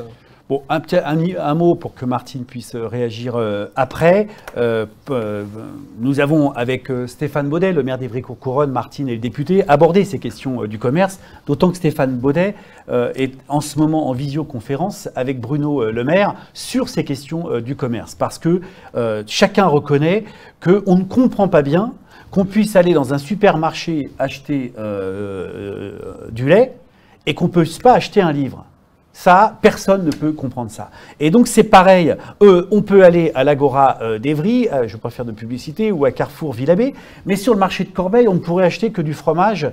Bon, un, petit, un, un mot pour que Martine puisse réagir euh, après. Euh, euh, nous avons, avec euh, Stéphane Baudet, le maire d'Ivry-Courcouronnes, Martine et le député, abordé ces questions euh, du commerce, d'autant que Stéphane Baudet euh, est en ce moment en visioconférence avec Bruno euh, Le Maire sur ces questions euh, du commerce. Parce que euh, chacun reconnaît qu'on ne comprend pas bien qu'on puisse aller dans un supermarché acheter euh, euh, du lait et qu'on ne puisse pas acheter un livre. Ça, personne ne peut comprendre ça. Et donc c'est pareil, euh, on peut aller à l'Agora euh, d'Evry, euh, je ne veux pas faire de publicité, ou à Carrefour Villabé, mais sur le marché de Corbeil, on ne pourrait acheter que du fromage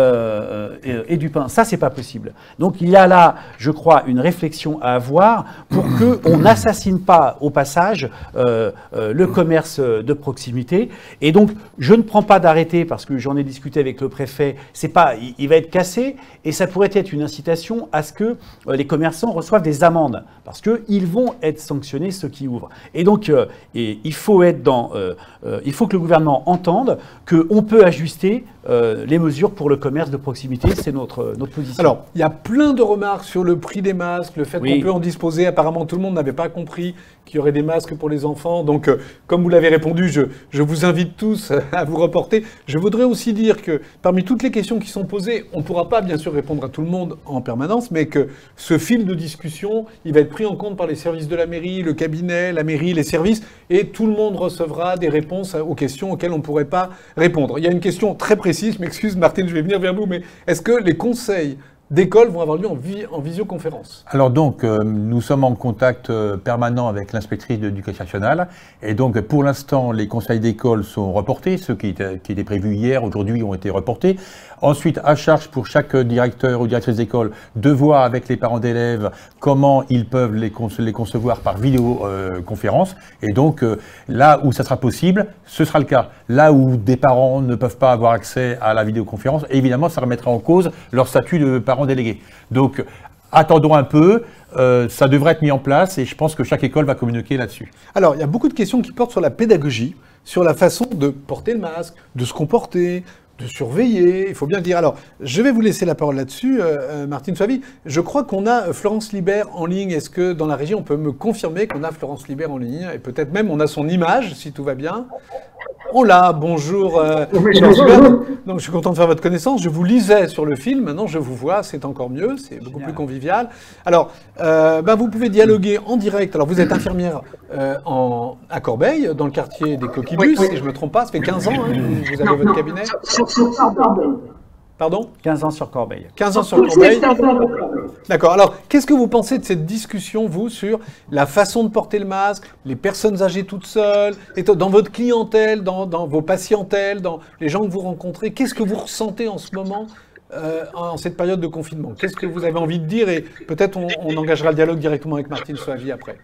euh, et, et du pain. Ça, c'est pas possible. Donc il y a là, je crois, une réflexion à avoir pour qu'on n'assassine pas au passage euh, euh, le commerce de proximité. Et donc, je ne prends pas d'arrêté, parce que j'en ai discuté avec le préfet, c'est pas, il, il va être cassé, et ça pourrait être une incitation à ce que euh, les commerçants reçoivent des amendes parce qu'ils vont être sanctionnés ceux qui ouvrent. Et donc, euh, et il faut être dans, euh, euh, il faut que le gouvernement entende qu'on peut ajuster euh, les mesures pour le commerce de proximité. C'est notre, notre position. Alors, il y a plein de remarques sur le prix des masques, le fait Oui. qu'on peut en disposer. Apparemment, tout le monde n'avait pas compris qu'il y aurait des masques pour les enfants. Donc, euh, comme vous l'avez répondu, je, je vous invite tous à vous reporter. Je voudrais aussi dire que parmi toutes les questions qui sont posées, on ne pourra pas bien sûr répondre à tout le monde en permanence, mais que ce fil de discussion, il va être pris en compte par les services de la mairie, le cabinet, la mairie, les services, et tout le monde recevra des réponses aux questions auxquelles on ne pourrait pas répondre. Il y a une question très précise, m'excuse Martine, je vais venir vers vous, mais est-ce que les conseils d'école vont avoir lieu en, vi en visioconférence? Alors donc, euh, nous sommes en contact euh, permanent avec l'inspectrice de l'éducation nationale. Et donc, pour l'instant, les conseils d'école sont reportés. Ceux qui étaient, qui étaient prévus hier, aujourd'hui, ont été reportés. Ensuite, à charge pour chaque directeur ou directrice d'école de voir avec les parents d'élèves comment ils peuvent les, conce les concevoir par vidéoconférence. Euh, et donc, euh, là où ça sera possible, ce sera le cas. Là où des parents ne peuvent pas avoir accès à la vidéoconférence, évidemment, ça remettra en cause leur statut de parents délégués. Donc, attendons un peu, euh, ça devrait être mis en place et je pense que chaque école va communiquer là-dessus. Alors, il y a beaucoup de questions qui portent sur la pédagogie, sur la façon de porter le masque, de se comporter, de surveiller, il faut bien le dire. Alors, je vais vous laisser la parole là-dessus, euh, Martine Soavy. Je crois qu'on a Florence Libert en ligne. Est-ce que dans la régie, on peut me confirmer qu'on a Florence Libert en ligne? Et peut-être même on a son image, si tout va bien. On l'a, bonjour. Euh, Florence Libert. Donc, je suis content de faire votre connaissance. Je vous lisais sur le film, maintenant je vous vois, c'est encore mieux, c'est beaucoup plus convivial. Alors, euh, bah, vous pouvez dialoguer en direct. Alors, vous êtes infirmière euh, en, à Corbeil, dans le quartier des Coquibus, oui, oui. si je ne me trompe pas, ça fait quinze ans hein, que vous avez non, votre non, cabinet. Sur, sur Corbeil. Pardon? quinze ans sur Corbeil. quinze ans sur Corbeil. D'accord. Alors, qu'est-ce que vous pensez de cette discussion, vous, sur la façon de porter le masque, les personnes âgées toutes seules, et dans votre clientèle, dans, dans vos patientèles, dans les gens que vous rencontrez? Qu'est-ce que vous ressentez en ce moment, euh, en cette période de confinement? Qu'est-ce que vous avez envie de dire? Et peut-être on, on engagera le dialogue directement avec Martine Soavy après.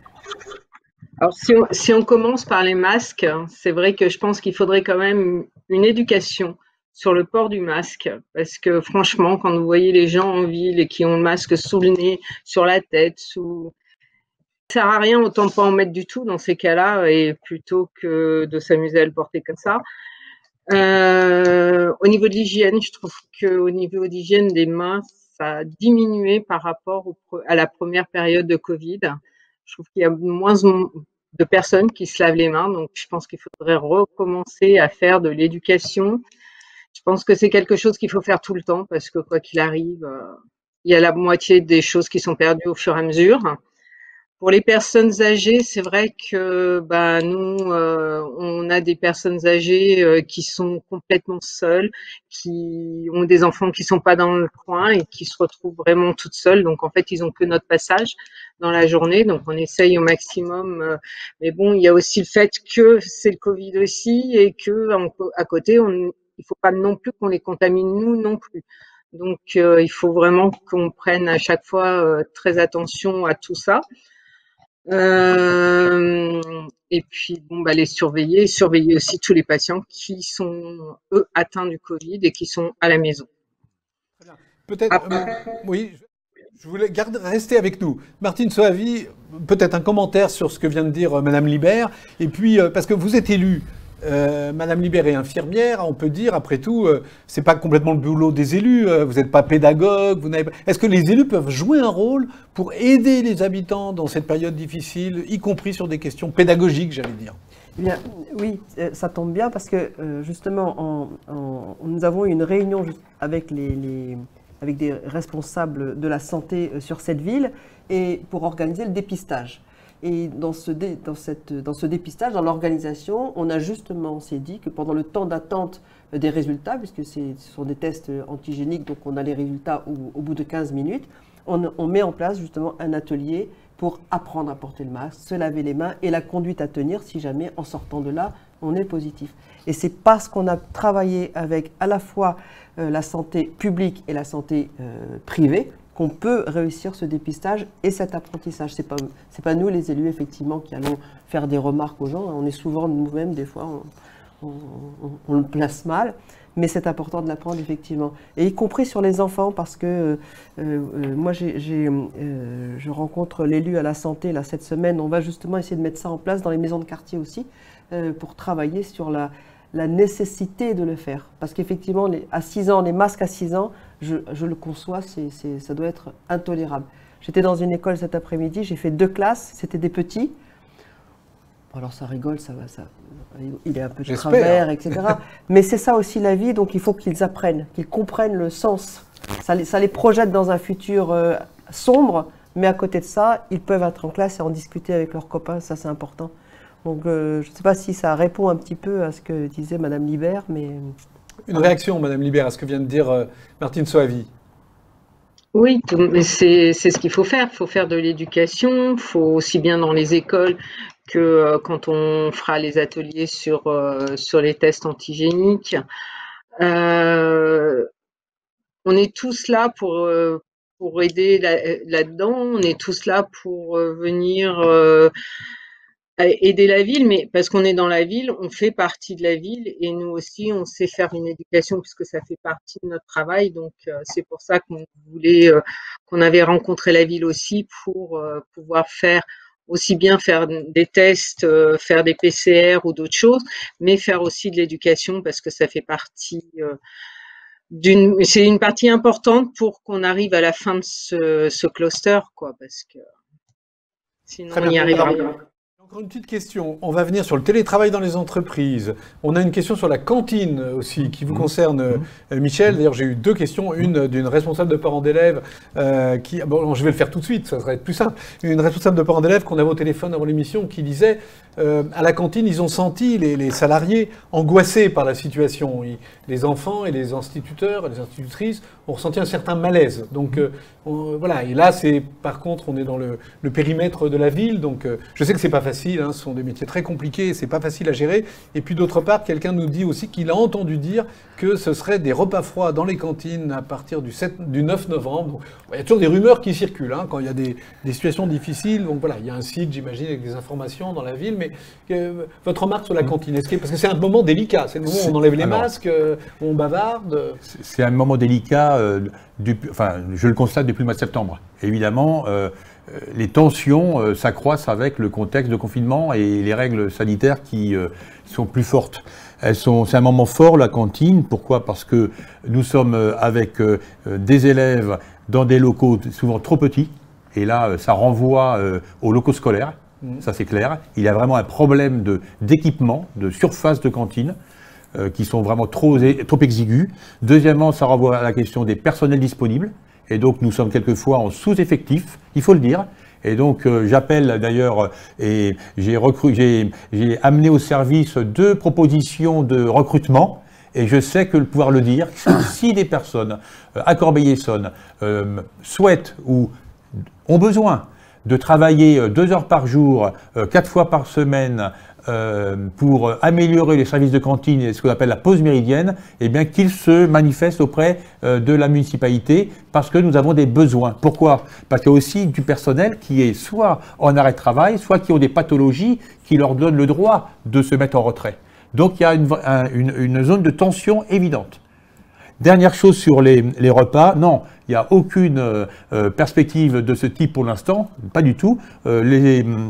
Alors, si on, si on commence par les masques, c'est vrai que je pense qu'il faudrait quand même une éducation sur le port du masque, parce que franchement, quand vous voyez les gens en ville et qui ont le masque sous le nez, sur la tête, sous... ça ne sert à rien, autant pas en mettre du tout dans ces cas-là, et plutôt que de s'amuser à le porter comme ça. Euh, au niveau de l'hygiène, je trouve qu'au niveau d'hygiène des mains, ça a diminué par rapport au, à la première période de Covid. Je trouve qu'il y a moins de personnes qui se lavent les mains, donc je pense qu'il faudrait recommencer à faire de l'éducation. Je pense que c'est quelque chose qu'il faut faire tout le temps parce que quoi qu'il arrive, euh, il y a la moitié des choses qui sont perdues au fur et à mesure. Pour les personnes âgées, c'est vrai que bah, nous, euh, on a des personnes âgées euh, qui sont complètement seules, qui ont des enfants qui sont pas dans le coin et qui se retrouvent vraiment toutes seules. Donc en fait, ils ont que notre passage dans la journée. Donc on essaye au maximum. Euh, mais bon, il y a aussi le fait que c'est le Covid aussi et que en, à côté, on il ne faut pas non plus qu'on les contamine nous non plus. Donc, euh, il faut vraiment qu'on prenne à chaque fois euh, très attention à tout ça. Euh, et puis, bon, bah, les surveiller, surveiller aussi tous les patients qui sont, eux, atteints du Covid et qui sont à la maison. Peut-être, euh, oui, je voulais garder, rester avec nous. Martine Soavy, peut-être un commentaire sur ce que vient de dire euh, Madame Libert. Et puis, euh, parce que vous êtes élue Euh, Madame Libert est infirmière, on peut dire, après tout, euh, c'est pas complètement le boulot des élus, euh, vous n'êtes pas pédagogue, vous n'avez pas... Est-ce que les élus peuvent jouer un rôle pour aider les habitants dans cette période difficile, y compris sur des questions pédagogiques, j'allais dire? Eh bien, oui, ça tombe bien parce que euh, justement, en, en, nous avons eu une réunion avec, les, les, avec des responsables de la santé sur cette ville et pour organiser le dépistage. Et dans ce, dé, dans, cette, dans ce dépistage, dans l'organisation, on a justement, on s'est dit que pendant le temps d'attente des résultats, puisque ce sont des tests antigéniques, donc on a les résultats au, au bout de quinze minutes, on, on met en place justement un atelier pour apprendre à porter le masque, se laver les mains et la conduite à tenir si jamais en sortant de là, on est positif. Et c'est parce qu'on a travaillé avec à la fois euh, la santé publique et la santé euh, privée qu'on peut réussir ce dépistage et cet apprentissage. Ce n'est pas, c'est pas nous, les élus, effectivement, qui allons faire des remarques aux gens. On est souvent nous-mêmes, des fois, on, on, on, on le place mal. Mais c'est important de l'apprendre, effectivement. Et y compris sur les enfants, parce que euh, euh, moi, j'ai, j'ai, euh, je rencontre l'élu à la santé là, cette semaine. On va justement essayer de mettre ça en place dans les maisons de quartier aussi, euh, pour travailler sur la, la nécessité de le faire. Parce qu'effectivement, les, à six ans, les masques à six ans, je, je le conçois, c'est, c'est, ça doit être intolérable. J'étais dans une école cet après-midi, j'ai fait deux classes, c'était des petits. Alors ça rigole, ça va, ça, il est un peu de travers, et cetera. Mais c'est ça aussi la vie, donc il faut qu'ils apprennent, qu'ils comprennent le sens. Ça les, ça les projette dans un futur euh, sombre, mais à côté de ça, ils peuvent être en classe et en discuter avec leurs copains, ça c'est important. Donc euh, je ne sais pas si ça répond un petit peu à ce que disait Madame Libert, mais... Une réaction, Madame Libert, à ce que vient de dire euh, Martine Soavi. Oui, c'est ce qu'il faut faire. Il faut faire de l'éducation, il faut aussi bien dans les écoles que euh, quand on fera les ateliers sur, euh, sur les tests antigéniques. Euh, on est tous là pour, euh, pour aider là-dedans, on est tous là pour euh, venir euh, aider la ville, mais parce qu'on est dans la ville, on fait partie de la ville et nous aussi, on sait faire une éducation puisque ça fait partie de notre travail. Donc, euh, c'est pour ça qu'on voulait, euh, qu'on avait rencontré la ville aussi pour euh, pouvoir faire aussi bien faire des tests, euh, faire des P C R ou d'autres choses, mais faire aussi de l'éducation parce que ça fait partie euh, d'une, c'est une partie importante pour qu'on arrive à la fin de ce, ce cluster, quoi, parce que sinon on n'y arrivera pas. Encore une petite question. On va venir sur le télétravail dans les entreprises. On a une question sur la cantine aussi qui vous concerne, euh, Michel. D'ailleurs, j'ai eu deux questions. Une d'une responsable de parents d'élèves euh, qui... Bon, je vais le faire tout de suite, ça va être plus simple. Une responsable de parents d'élèves qu'on avait au téléphone avant l'émission qui disait euh, à la cantine, ils ont senti, les, les salariés, angoissés par la situation. Ils, les enfants et les instituteurs et les institutrices ont ressenti un certain malaise. Donc, euh, on, voilà. Et là, c'est par contre, on est dans le, le périmètre de la ville. Donc, euh, je sais que c'est pas facile. Hein, ce sont des métiers très compliqués, c'est pas facile à gérer. Et puis d'autre part, quelqu'un nous dit aussi qu'il a entendu dire que ce serait des repas froids dans les cantines à partir du, sept, du neuf novembre. Donc, il y a toujours des rumeurs qui circulent hein, quand il y a des, des situations difficiles. Donc voilà, il y a un site, j'imagine, avec des informations dans la ville. Mais euh, votre remarque sur la cantine, est-ce que, parce que c'est un moment délicat, c'est le moment où on enlève les alors, masques, euh, où on bavarde. C'est un moment délicat, euh, du, enfin, je le constate depuis le mois de septembre. Évidemment, euh, les tensions euh, s'accroissent avec le contexte de confinement et les règles sanitaires qui euh, sont plus fortes. Elles sont, c'est un moment fort, la cantine. Pourquoi? Parce que nous sommes avec euh, des élèves dans des locaux souvent trop petits. Et là, ça renvoie euh, aux locaux scolaires. Mmh. Ça, c'est clair. Il y a vraiment un problème de, d'équipement, de surface de cantine, euh, qui sont vraiment trop, trop exigus. Deuxièmement, ça renvoie à la question des personnels disponibles. Et donc, nous sommes quelquefois en sous-effectif, il faut le dire. Et donc, euh, j'appelle d'ailleurs, et j'ai recru, j'ai, j'ai amené au service deux propositions de recrutement. Et je sais que pouvoir le dire, si des personnes euh, à Corbeil-Essonnes euh, souhaitent ou ont besoin de travailler deux heures par jour, euh, quatre fois par semaine, Euh, pour améliorer les services de cantine et ce qu'on appelle la pause méridienne, eh bien qu'ils se manifestent auprès euh, de la municipalité parce que nous avons des besoins. Pourquoi? Parce qu'il y a aussi du personnel qui est soit en arrêt de travail, soit qui ont des pathologies qui leur donnent le droit de se mettre en retrait. Donc il y a une, un, une, une zone de tension évidente. Dernière chose sur les, les repas, non, il n'y a aucune euh, perspective de ce type pour l'instant, pas du tout. Euh, les,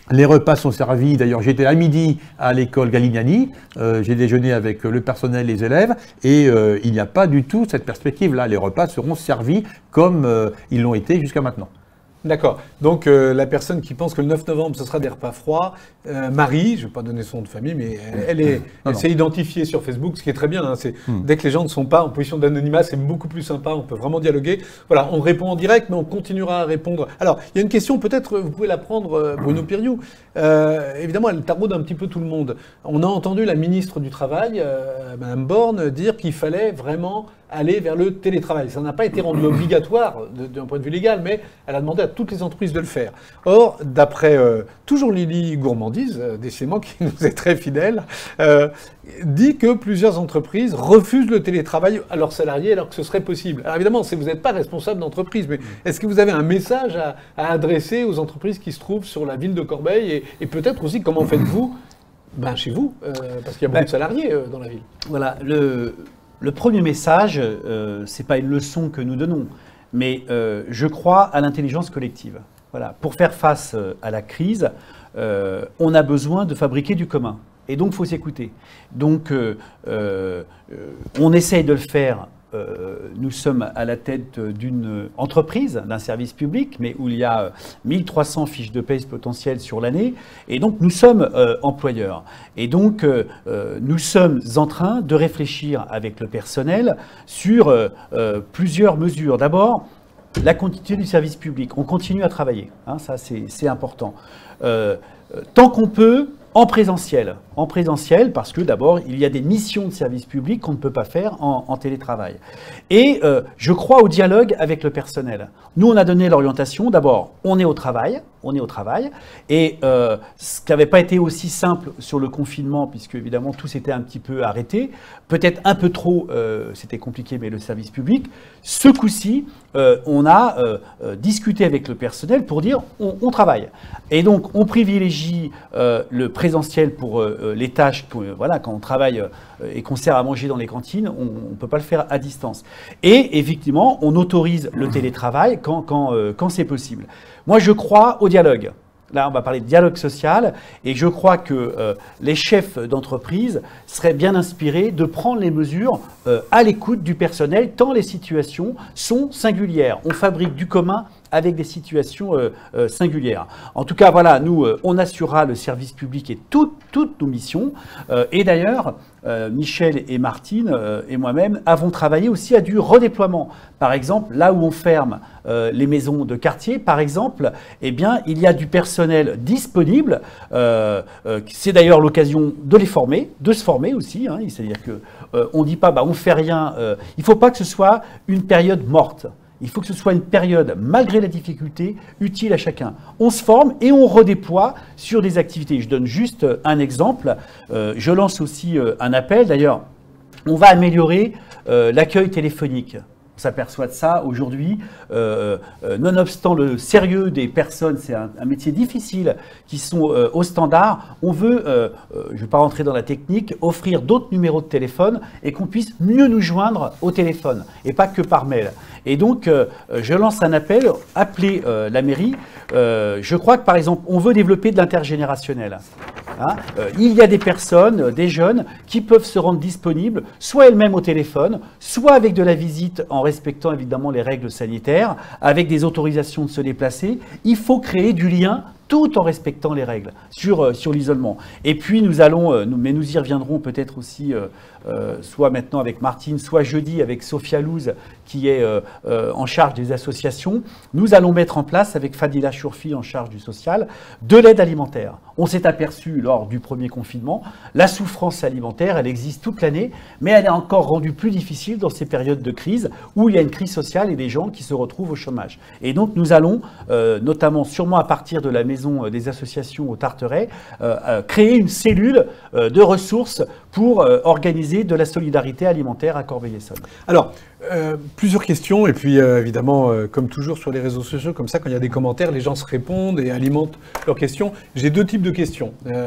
Les repas sont servis, d'ailleurs j'étais à midi à l'école Galignani, euh, j'ai déjeuné avec le personnel, les élèves, et euh, il n'y a pas du tout cette perspective-là. Les repas seront servis comme euh, ils l'ont été jusqu'à maintenant. D'accord. Donc euh, la personne qui pense que le neuf novembre ce sera des repas froids, euh, Marie, je ne vais pas donner son nom de famille, mais elle, elle elle s'est identifiée sur Facebook, ce qui est très bien. Hein, c'est, hmm. Dès que les gens ne sont pas en position d'anonymat, c'est beaucoup plus sympa, on peut vraiment dialoguer. Voilà, on répond en direct, mais on continuera à répondre. Alors, il y a une question, peut-être vous pouvez la prendre, Bruno Piriou. Euh, évidemment, elle taraude un petit peu tout le monde. On a entendu la ministre du Travail, euh, Madame Borne, dire qu'il fallait vraiment aller vers le télétravail. Ça n'a pas été rendu obligatoire d'un point de vue légal, mais elle a demandé à toutes les entreprises de le faire. Or, d'après euh, toujours Lily Gourmandise, euh, décidément qui nous est très fidèle, euh, dit que plusieurs entreprises refusent le télétravail à leurs salariés alors que ce serait possible. Alors évidemment, vous n'êtes pas responsable d'entreprise, mais est-ce que vous avez un message à, à adresser aux entreprises qui se trouvent sur la ville de Corbeil et, et peut-être aussi comment faites-vous ben, chez vous, euh, parce qu'il y a beaucoup ben, de salariés euh, dans la ville. Voilà, le... Le premier message, euh, ce n'est pas une leçon que nous donnons, mais euh, je crois à l'intelligence collective. Voilà. Pour faire face à la crise, euh, on a besoin de fabriquer du commun. Et donc, il faut s'écouter. Donc, euh, euh, on essaye de le faire. Euh, nous sommes à la tête d'une entreprise, d'un service public, mais où il y a mille trois cents fiches de paie potentielles sur l'année. Et donc, nous sommes euh, employeurs. Et donc, euh, nous sommes en train de réfléchir avec le personnel sur euh, euh, plusieurs mesures. D'abord, la continuité du service public. On continue à travailler. Hein, ça, c'est important. Euh, tant qu'on peut, en présentiel. En présentiel, parce que d'abord, il y a des missions de service public qu'on ne peut pas faire en, en télétravail. Et euh, je crois au dialogue avec le personnel. Nous, on a donné l'orientation. D'abord, on est au travail. On est au travail. Et euh, ce qui n'avait pas été aussi simple sur le confinement, puisque évidemment, tout s'était un petit peu arrêté. Peut-être un peu trop, euh, c'était compliqué, mais le service public. Ce coup-ci, euh, on a euh, euh, discuté avec le personnel pour dire on, on travaille. Et donc, on privilégie euh, le présentiel pour euh, les tâches. Pour, euh, voilà, quand on travaille euh, et qu'on sert à manger dans les cantines, on ne peut pas le faire à distance. Et effectivement, on autorise le télétravail quand, quand, euh, quand c'est possible. Moi, je crois au dialogue. Là, on va parler de dialogue social et je crois que euh, les chefs d'entreprise seraient bien inspirés de prendre les mesures euh, à l'écoute du personnel tant les situations sont singulières. On fabrique du commun avec des situations euh, euh, singulières. En tout cas, voilà, nous, euh, on assurera le service public et toutes, toutes nos missions. Euh, et d'ailleurs, euh, Michel et Martine euh, et moi-même avons travaillé aussi à du redéploiement. Par exemple, là où on ferme euh, les maisons de quartier, par exemple, eh bien, il y a du personnel disponible. Euh, euh, c'est d'ailleurs l'occasion de les former, de se former aussi. Hein, c'est-à-dire qu'on euh, ne dit pas, bah, on ne fait rien. Euh, il ne faut pas que ce soit une période morte. Il faut que ce soit une période, malgré la difficulté, utile à chacun. On se forme et on redéploie sur des activités. Je donne juste un exemple. Euh, je lance aussi euh, un appel. D'ailleurs, on va améliorer euh, l'accueil téléphonique. On s'aperçoit de ça aujourd'hui. Euh, euh, nonobstant le sérieux des personnes, c'est un, un métier difficile, qui sont euh, au standard. On veut, euh, euh, je ne vais pas rentrer dans la technique, offrir d'autres numéros de téléphone et qu'on puisse mieux nous joindre au téléphone et pas que par mail. Et donc, euh, je lance un appel, appelez euh, la mairie. Euh, je crois que, par exemple, on veut développer de l'intergénérationnel. Hein, euh, il y a des personnes, euh, des jeunes, qui peuvent se rendre disponibles, soit elles-mêmes au téléphone, soit avec de la visite en respectant évidemment les règles sanitaires, avec des autorisations de se déplacer. Il faut créer du lien tout en respectant les règles sur, euh, sur l'isolement. Et puis nous allons, euh, nous, mais nous y reviendrons peut-être aussi, euh, euh, soit maintenant avec Martine, soit jeudi avec Sophia Louz, qui est euh, euh, en charge des associations. Nous allons mettre en place, avec Fadila Chourfi en charge du social, de l'aide alimentaire. On s'est aperçu lors du premier confinement, la souffrance alimentaire, elle existe toute l'année, mais elle est encore rendue plus difficile dans ces périodes de crise où il y a une crise sociale et des gens qui se retrouvent au chômage. Et donc nous allons, euh, notamment sûrement à partir de la maison des associations au Tarteret, euh, euh, créer une cellule euh, de ressources pour euh, organiser de la solidarité alimentaire à Corbeil-Essonnes. Alors, euh, plusieurs questions, et puis euh, évidemment, euh, comme toujours sur les réseaux sociaux, comme ça, quand il y a des commentaires, les gens se répondent et alimentent leurs questions. J'ai deux types de questions. Euh,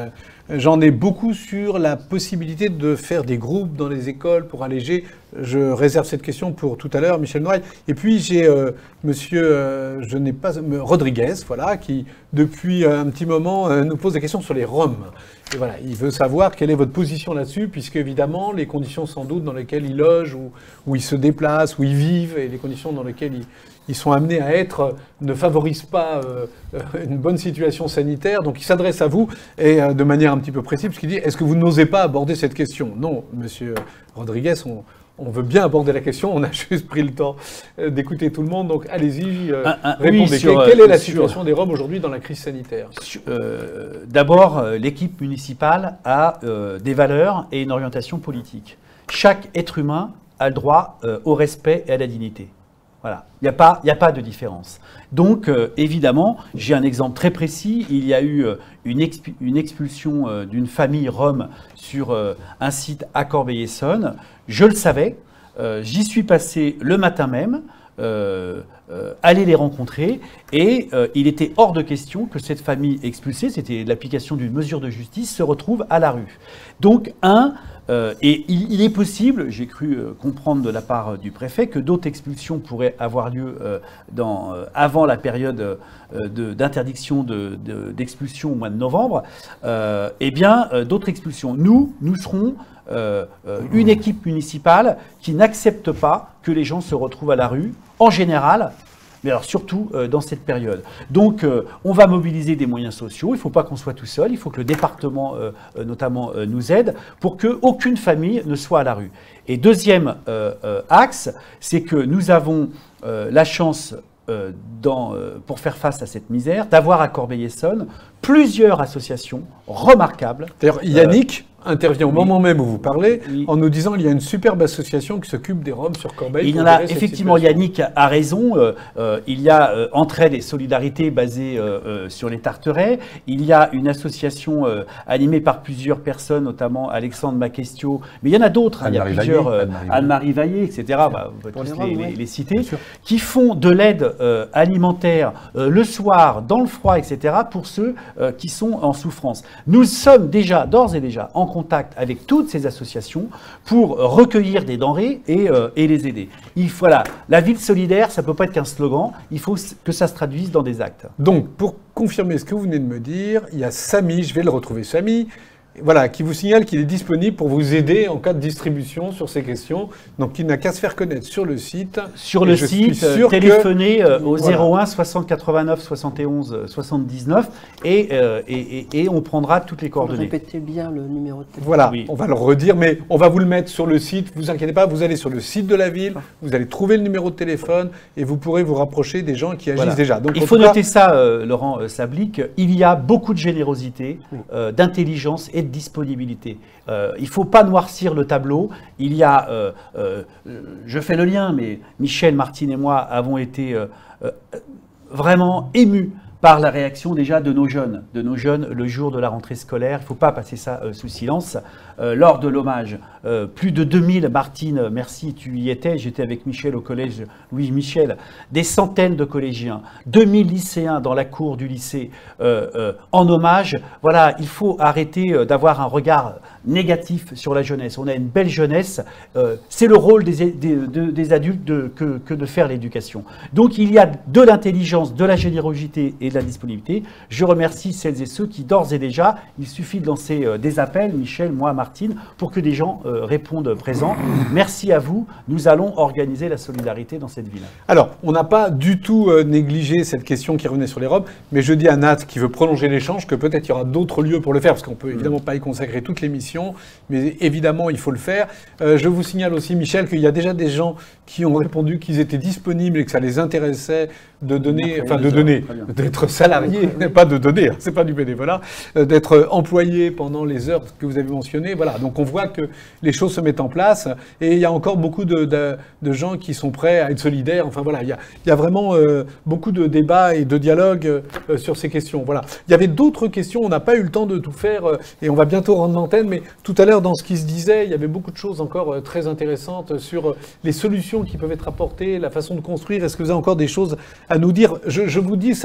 J'en ai beaucoup sur la possibilité de faire des groupes dans les écoles pour alléger. Je réserve cette question pour tout à l'heure, Michel Noailles. Et puis j'ai euh, monsieur, euh, je n'ai pas, euh, Rodriguez, voilà, qui depuis un petit moment euh, nous pose des questions sur les Roms. Et voilà, il veut savoir quelle est votre position là-dessus, puisque évidemment les conditions sans doute dans lesquelles ils logent, ou où ils se déplacent, où ils vivent, et les conditions dans lesquelles ils, ils sont amenés à être ne favorisent pas euh, une bonne situation sanitaire. Donc il s'adresse à vous et euh, de manière un petit peu précise, parce qu'il dit est-ce que vous n'osez pas aborder cette question? Non, monsieur Rodriguez, on, on veut bien aborder la question, on a juste pris le temps d'écouter tout le monde, donc allez-y, euh, un, un, répondez. Oui, sur, Quelle est la sur, situation des Roms aujourd'hui dans la crise sanitaire? euh, D'abord, euh, l'équipe municipale a euh, des valeurs et une orientation politique. Chaque être humain a le droit euh, au respect et à la dignité. Voilà, il n'y a pas, il n'y a pas de différence. Donc, euh, évidemment, j'ai un exemple très précis. Il y a eu euh, une, expu une expulsion euh, d'une famille rome sur euh, un site à Corbeil-Essonnes. Je le savais, euh, j'y suis passé le matin même, euh, euh, aller les rencontrer, et euh, il était hors de question que cette famille expulsée, c'était l'application d'une mesure de justice, se retrouve à la rue. Donc, un... Euh, et il, il est possible, j'ai cru euh, comprendre de la part euh, du préfet, que d'autres expulsions pourraient avoir lieu euh, dans, euh, avant la période euh, d'interdiction d'expulsion de, de, au mois de novembre. Euh, eh bien, euh, d'autres expulsions. Nous, nous serons euh, euh, une équipe municipale qui n'accepte pas que les gens se retrouvent à la rue, en général, mais alors surtout euh, dans cette période. Donc euh, on va mobiliser des moyens sociaux, il ne faut pas qu'on soit tout seul, il faut que le département euh, euh, notamment euh, nous aide pour qu'aucune famille ne soit à la rue. Et deuxième euh, euh, axe, c'est que nous avons euh, la chance, euh, dans, euh, pour faire face à cette misère, d'avoir à Corbeil-Essonnes plusieurs associations remarquables. D'ailleurs, Yannick euh, intervient au oui. moment même où vous parlez, oui. en nous disant qu'il y a une superbe association qui s'occupe des Roms sur Corbeil. Il y en a, effectivement, Yannick a raison. Euh, euh, il y a euh, Entraide et Solidarité basée euh, euh, sur les Tarterets. Il y a une association euh, animée par plusieurs personnes, notamment Alexandre Maquestio. Mais il y en a d'autres. Il y a plusieurs, euh, Anne-Marie Vaillé, et cetera. Bah, on va tous les, Roms, les, ouais. les, les citer, qui font de l'aide euh, alimentaire euh, le soir, dans le froid, et cetera, pour ceux euh, qui sont en souffrance. Nous sommes déjà, d'ores et déjà, en contact avec toutes ces associations pour recueillir des denrées et, euh, et les aider. Il, voilà, la ville solidaire, ça ne peut pas être qu'un slogan, il faut que ça se traduise dans des actes. Donc, pour confirmer ce que vous venez de me dire, il y a Samy, je vais le retrouver, Samy, voilà, qui vous signale qu'il est disponible pour vous aider en cas de distribution sur ces questions. Donc, il n'a qu'à se faire connaître sur le site. Sur le site, téléphoner que... au voilà. zéro un soixante quatre-vingt-neuf soixante et onze soixante-dix-neuf et, euh, et, et, et on prendra toutes les coordonnées. Répétez bien le numéro de téléphone. Voilà, oui. on va le redire, mais on va vous le mettre sur le site. Vous inquiétez pas, vous allez sur le site de la ville, vous allez trouver le numéro de téléphone et vous pourrez vous rapprocher des gens qui agissent voilà. déjà. Donc, il faut noter cas... ça, euh, Laurent euh, Sablic. Il y a beaucoup de générosité, oui. euh, d'intelligence et de disponibilité. Euh, il ne faut pas noircir le tableau. Il y a, euh, euh, je fais le lien, mais Michel, Martine et moi avons été euh, euh, vraiment émus par la réaction déjà de nos jeunes, de nos jeunes le jour de la rentrée scolaire. Il ne faut pas passer ça euh, sous silence. Euh, lors de l'hommage, euh, plus de deux mille, Martine, merci, tu y étais, j'étais avec Michel au collège Louis Michel, des centaines de collégiens, deux mille lycéens dans la cour du lycée euh, euh, en hommage. Voilà, il faut arrêter euh, d'avoir un regard négatif sur la jeunesse. On a une belle jeunesse, euh, c'est le rôle des, des, de, des adultes de, que, que de faire l'éducation. Donc il y a de l'intelligence, de la générosité et de la disponibilité. Je remercie celles et ceux qui, d'ores et déjà, il suffit de lancer euh, des appels, Michel, moi, Martine, pour que des gens euh, répondent présents. Merci à vous. Nous allons organiser la solidarité dans cette ville. Alors, on n'a pas du tout euh, négligé cette question qui revenait sur les Roms, mais je dis à Nat qui veut prolonger l'échange que peut-être il y aura d'autres lieux pour le faire, parce qu'on ne peut évidemment pas y consacrer toute l'émission, mais évidemment, il faut le faire. Euh, je vous signale aussi, Michel, qu'il y a déjà des gens qui ont répondu qu'ils étaient disponibles et que ça les intéressait de donner, enfin de donner, d'être salariés, pas de donner, hein, c'est pas du bénévolat, euh, d'être employés pendant les heures que vous avez mentionnées. Voilà, donc on voit que les choses se mettent en place et il y a encore beaucoup de, de, de gens qui sont prêts à être solidaires. Enfin voilà, il y a, il y a vraiment euh, beaucoup de débats et de dialogues euh, sur ces questions. Voilà, il y avait d'autres questions, on n'a pas eu le temps de tout faire euh, et on va bientôt rendre l'antenne, mais tout à l'heure dans ce qui se disait, il y avait beaucoup de choses encore euh, très intéressantes sur euh, les solutions qui peuvent être apportées, la façon de construire. Est-ce que vous avez encore des choses à nous dire? je, je vous dis simplement,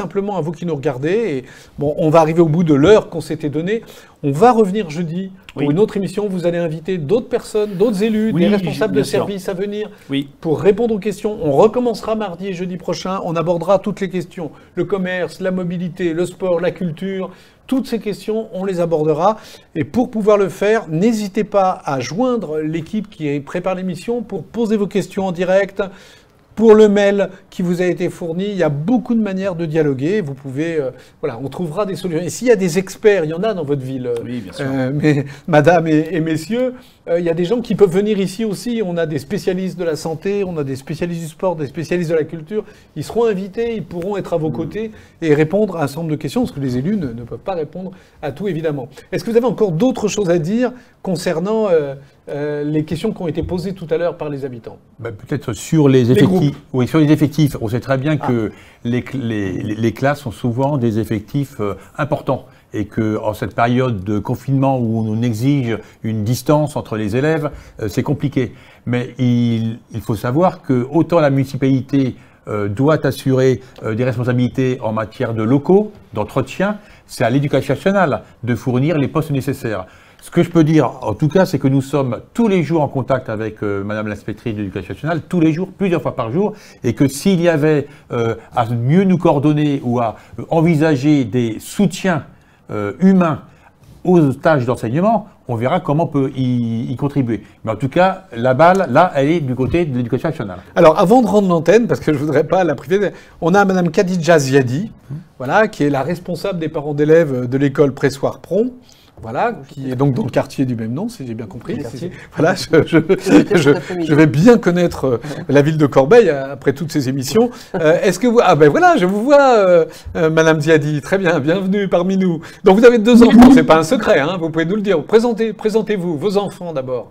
vous qui nous regardez. Et bon, on va arriver au bout de l'heure qu'on s'était donnée. On va revenir jeudi pour oui. une autre émission. Vous allez inviter d'autres personnes, d'autres élus, oui, des responsables de services à venir oui. pour répondre aux questions. On recommencera mardi et jeudi prochain. On abordera toutes les questions. Le commerce, la mobilité, le sport, la culture. Toutes ces questions, on les abordera. Et pour pouvoir le faire, n'hésitez pas à joindre l'équipe qui prépare l'émission pour poser vos questions en direct. Pour le mail qui vous a été fourni, il y a beaucoup de manières de dialoguer. Vous pouvez, euh, voilà, on trouvera des solutions. Et s'il y a des experts, il y en a dans votre ville, oui, bien sûr. Euh, mais, madame et, et messieurs, euh, il y a des gens qui peuvent venir ici aussi. On a des spécialistes de la santé, on a des spécialistes du sport, des spécialistes de la culture. Ils seront invités, ils pourront être à vos mmh. côtés et répondre à un certain nombre de questions, parce que les élus ne, ne peuvent pas répondre à tout, évidemment. Est-ce que vous avez encore d'autres choses à dire concernant euh, euh, les questions qui ont été posées tout à l'heure par les habitants? Ben, peut-être sur les effectifs. Les oui, sur les effectifs. On sait très bien ah. que les, les, les classes sont souvent des effectifs euh, importants. Et qu'en cette période de confinement où on exige une distance entre les élèves, euh, c'est compliqué. Mais il, il faut savoir que autant la municipalité euh, doit assurer euh, des responsabilités en matière de locaux, d'entretien, c'est à l'éducation nationale de fournir les postes nécessaires. Ce que je peux dire, en tout cas, c'est que nous sommes tous les jours en contact avec euh, Madame l'inspectrice de l'éducation nationale, tous les jours, plusieurs fois par jour, et que s'il y avait euh, à mieux nous coordonner ou à euh, envisager des soutiens euh, humains aux tâches d'enseignement, on verra comment on peut y, y contribuer. Mais en tout cas, la balle, là, elle est du côté de l'éducation nationale. Alors, avant de rendre l'antenne, parce que je ne voudrais pas la priver, on a Madame Khadija Ziadi, mmh. voilà, qui est la responsable des parents d'élèves de l'école Pressoir-Pron. Voilà, qui est donc dans le quartier du même nom, si j'ai bien compris. Voilà, je, je, je, je vais bien connaître la ville de Corbeil après toutes ces émissions. Euh, Est-ce que vous... Ah ben voilà, je vous vois, euh, euh, Madame Ziadi. Très bien, bienvenue parmi nous. Donc vous avez deux enfants, c'est pas un secret, hein, vous pouvez nous le dire. Présentez, présentez-vous, vos enfants d'abord.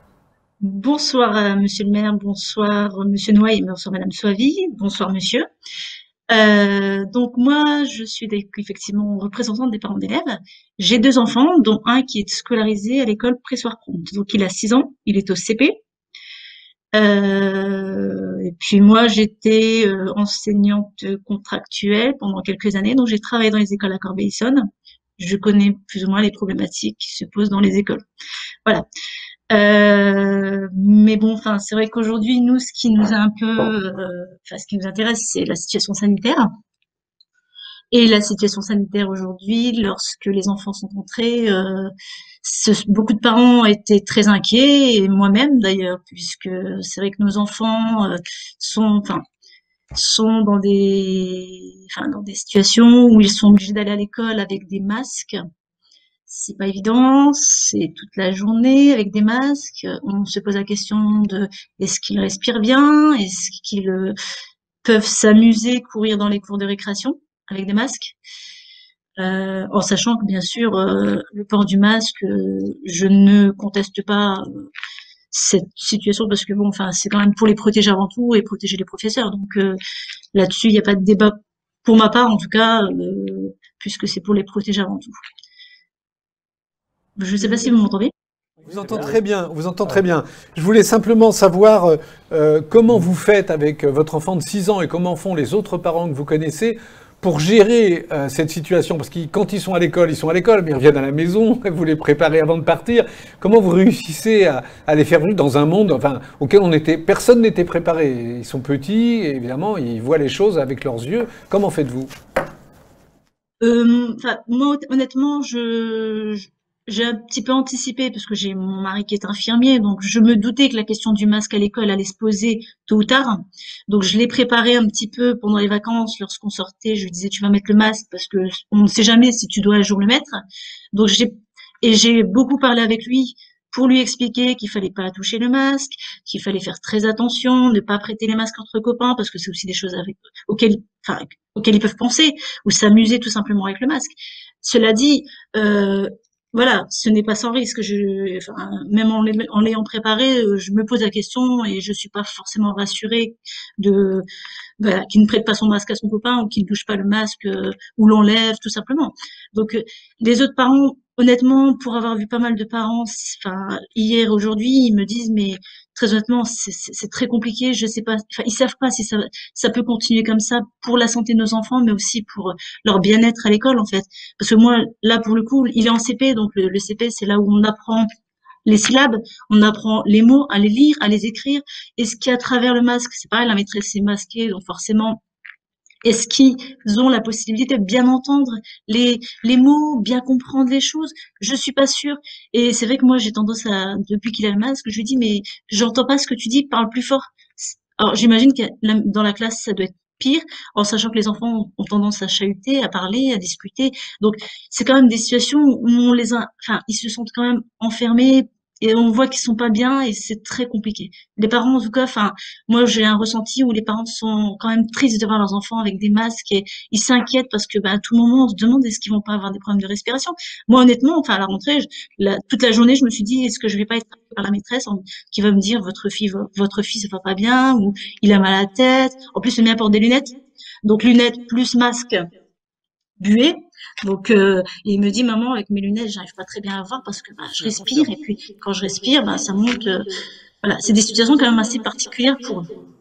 Bonsoir, euh, Monsieur le maire, bonsoir, Monsieur Noailles, bonsoir, Madame Soavy, bonsoir, Monsieur. Euh, donc moi, je suis effectivement représentante des parents d'élèves. J'ai deux enfants, dont un qui est scolarisé à l'école Pressoir-Pron. Donc il a six ans, il est au C P. Euh, et puis moi, j'étais euh, enseignante contractuelle pendant quelques années, donc j'ai travaillé dans les écoles à Corbeil-Essonnes. Je connais plus ou moins les problématiques qui se posent dans les écoles. Voilà. Euh, mais bon, enfin, c'est vrai qu'aujourd'hui, nous, ce qui nous a un peu, euh, enfin, ce qui nous intéresse, c'est la situation sanitaire. Et la situation sanitaire aujourd'hui, lorsque les enfants sont entrés, euh, ce, beaucoup de parents étaient très inquiets, et moi-même d'ailleurs, puisque c'est vrai que nos enfants euh, sont, enfin, sont dans des, enfin, dans des situations où ils sont obligés d'aller à l'école avec des masques. C'est pas évident, c'est toute la journée avec des masques. On se pose la question de est-ce qu'ils respirent bien, est-ce qu'ils euh, peuvent s'amuser, courir dans les cours de récréation avec des masques, euh, en sachant que bien sûr euh, le port du masque, euh, je ne conteste pas euh, cette situation parce que bon, enfin c'est quand même pour les protéger avant tout et protéger les professeurs. Donc euh, là-dessus il n'y a pas de débat pour ma part en tout cas, euh, puisque c'est pour les protéger avant tout. Je ne sais pas si vous m'entendez. On vous entend très bien, on vous entend très bien. Je voulais simplement savoir euh, comment vous faites avec votre enfant de six ans et comment font les autres parents que vous connaissez pour gérer euh, cette situation. Parce que quand ils sont à l'école, ils sont à l'école, mais ils reviennent à la maison, vous les préparez avant de partir. Comment vous réussissez à, à les faire vivre dans un monde enfin, auquel on était, personne n'était préparé. Ils sont petits, et évidemment, ils voient les choses avec leurs yeux. Comment faites-vous? euh, Moi, honnêtement, je... je... J'ai un petit peu anticipé parce que j'ai mon mari qui est infirmier, donc je me doutais que la question du masque à l'école allait se poser tôt ou tard. Donc je l'ai préparé un petit peu pendant les vacances lorsqu'on sortait. Je lui disais tu vas mettre le masque parce que on ne sait jamais si tu dois un jour le mettre. Donc j'ai et j'ai beaucoup parlé avec lui pour lui expliquer qu'il fallait pas toucher le masque, qu'il fallait faire très attention, ne pas prêter les masques entre copains parce que c'est aussi des choses avec, auxquelles, enfin, auxquelles ils peuvent penser ou s'amuser tout simplement avec le masque. Cela dit. Euh, Voilà, ce n'est pas sans risque. Je, enfin, même en l'ayant préparé, je me pose la question et je suis pas forcément rassurée de voilà, qui ne prête pas son masque à son copain ou qui ne touche pas le masque euh, ou l'enlève tout simplement. Donc euh, les autres parents, honnêtement, pour avoir vu pas mal de parents, enfin hier, aujourd'hui, ils me disent mais très honnêtement, c'est très compliqué. Je sais pas, enfin ils savent pas si ça ça peut continuer comme ça pour la santé de nos enfants, mais aussi pour leur bien-être à l'école en fait. Parce que moi là pour le coup, il est en C P, donc le, le C P c'est là où on apprend les syllabes, on apprend les mots, à les lire, à les écrire. Est-ce qu'à travers le masque, c'est pareil, la maîtresse est masquée, donc forcément, est-ce qu'ils ont la possibilité de bien entendre les, les mots, bien comprendre les choses? Je suis pas sûre. Et c'est vrai que moi, j'ai tendance à, depuis qu'il a le masque, je lui dis, mais j'entends pas ce que tu dis, parle plus fort. Alors, j'imagine que dans la classe, ça doit être pire, en sachant que les enfants ont tendance à chahuter, à parler, à discuter. Donc, c'est quand même des situations où on les a, enfin, ils se sentent quand même enfermés, et on voit qu'ils sont pas bien et c'est très compliqué. Les parents, en tout cas, enfin, moi j'ai un ressenti où les parents sont quand même tristes de voir leurs enfants avec des masques et ils s'inquiètent parce que, bah, à tout moment, on se demande est-ce qu'ils vont pas avoir des problèmes de respiration. Moi, honnêtement, enfin, à la rentrée, je, la, toute la journée, je me suis dit est-ce que je vais pas être appelée par la maîtresse en, qui va me dire votre fille, votre fils va pas bien ou il a mal à la tête. En plus, le mien porte des lunettes, donc lunettes plus masque. Buée. Donc euh, il me dit maman avec mes lunettes j'arrive pas très bien à voir parce que bah, je respire et puis quand je respire bah, ça monte euh, voilà c'est des situations quand même assez particulières pour eux.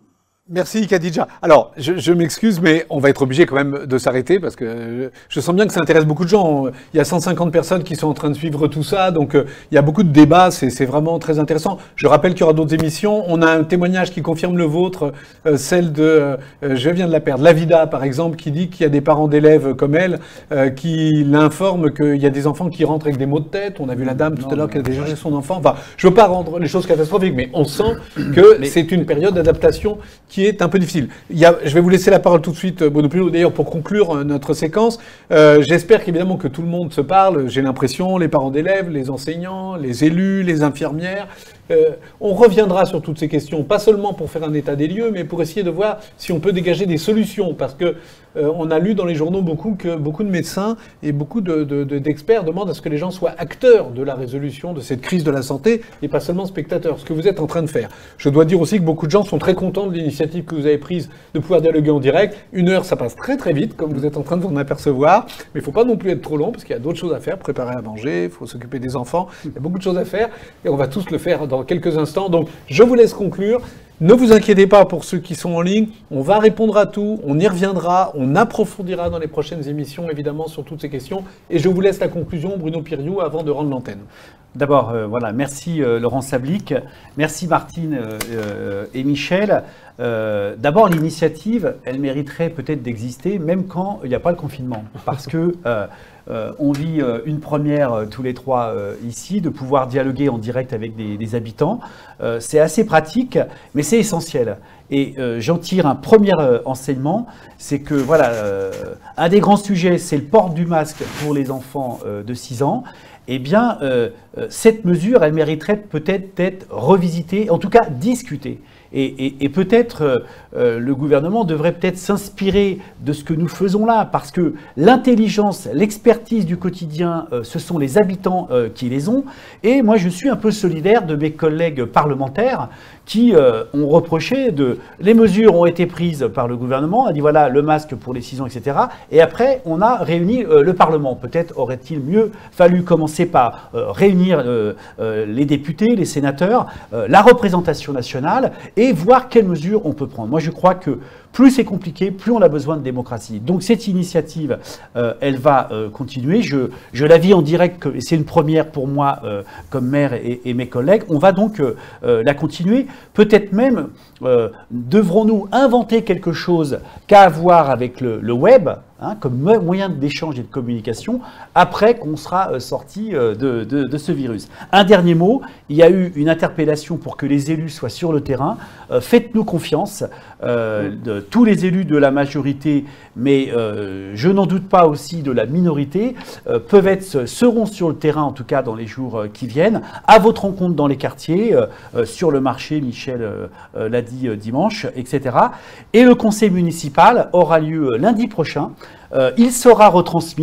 Merci Khadija. Alors, je, je m'excuse, mais on va être obligé quand même de s'arrêter parce que je sens bien que ça intéresse beaucoup de gens. Il y a cent cinquante personnes qui sont en train de suivre tout ça, donc euh, il y a beaucoup de débats, c'est vraiment très intéressant. Je rappelle qu'il y aura d'autres émissions. On a un témoignage qui confirme le vôtre, euh, celle de, euh, je viens de la perdre, Lavida par exemple, qui dit qu'il y a des parents d'élèves comme elle euh, qui l'informent qu'il y a des enfants qui rentrent avec des maux de tête. On a vu la dame tout à l'heure qui a déjà son enfant. Enfin, je veux pas rendre les choses catastrophiques, mais on sent que c'est une période d'adaptation qui est un peu difficile. Il y a, je vais vous laisser la parole tout de suite, Bruno Pillot, d'ailleurs, pour conclure notre séquence. Euh, J'espère qu'évidemment que tout le monde se parle. J'ai l'impression, les parents d'élèves, les enseignants, les élus, les infirmières. Euh, on reviendra sur toutes ces questions, pas seulement pour faire un état des lieux, mais pour essayer de voir si on peut dégager des solutions. Parce que euh, on a lu dans les journaux beaucoup que beaucoup de médecins et beaucoup d'experts de, de, de, demandent à ce que les gens soient acteurs de la résolution de cette crise de la santé et pas seulement spectateurs, ce que vous êtes en train de faire. Je dois dire aussi que beaucoup de gens sont très contents de l'initiative que vous avez prise de pouvoir dialoguer en direct. Une heure, ça passe très très vite, comme vous êtes en train de vous en apercevoir. Mais il ne faut pas non plus être trop long, parce qu'il y a d'autres choses à faire, préparer à manger, il faut s'occuper des enfants. Il y a beaucoup de choses à faire et on va tous le faire dans quelques instants. Donc, je vous laisse conclure. Ne vous inquiétez pas pour ceux qui sont en ligne. On va répondre à tout. On y reviendra. On approfondira dans les prochaines émissions, évidemment, sur toutes ces questions. Et je vous laisse la conclusion, Bruno Piriou, avant de rendre l'antenne. D'abord, euh, voilà, merci euh, Laurent Sablic, merci Martine euh, euh, et Michel. Euh, D'abord, l'initiative, elle mériterait peut-être d'exister même quand il n'y a pas le confinement, parce que euh, euh, on vit euh, une première euh, tous les trois euh, ici, de pouvoir dialoguer en direct avec des, des habitants. Euh, c'est assez pratique, mais c'est essentiel. Et euh, j'en tire un premier euh, enseignement, c'est que voilà, euh, un des grands sujets, c'est le port du masque pour les enfants euh, de six ans. Eh bien, euh, cette mesure, elle mériterait peut-être d'être revisitée, en tout cas discutée. Et, et, et peut-être euh, le gouvernement devrait peut-être s'inspirer de ce que nous faisons là, parce que l'intelligence, l'expertise du quotidien, euh, ce sont les habitants euh, qui les ont. Et moi, je suis un peu solidaire de mes collègues parlementaires qui euh, ont reproché de... Les mesures ont été prises par le gouvernement, on a dit voilà, le masque pour les six ans, et cetera. Et après, on a réuni euh, le Parlement. Peut-être aurait-il mieux fallu commencer par euh, réunir euh, euh, les députés, les sénateurs, euh, la représentation nationale, et voir quelles mesures on peut prendre. Moi, je crois que plus c'est compliqué, plus on a besoin de démocratie. Donc cette initiative, euh, elle va euh, continuer. Je, je la vis en direct, c'est une première pour moi euh, comme maire et, et mes collègues. On va donc euh, euh, la continuer. Peut-être même, euh, devrons-nous inventer quelque chose qu'à voir avec le, le web, hein, comme moyen d'échange et de communication, après qu'on sera euh, sorti euh, de, de, de ce virus. Un dernier mot, il y a eu une interpellation pour que les élus soient sur le terrain. Euh, faites-nous confiance, euh, de, tous les élus de la majorité, mais euh, je n'en doute pas aussi de la minorité, euh, peuvent être, seront sur le terrain, en tout cas dans les jours euh, qui viennent, à votre rencontre dans les quartiers, euh, euh, sur le marché, Michel euh, euh, l'a dit euh, dimanche, et cetera. Et le conseil municipal aura lieu lundi prochain. Euh, il sera retransmis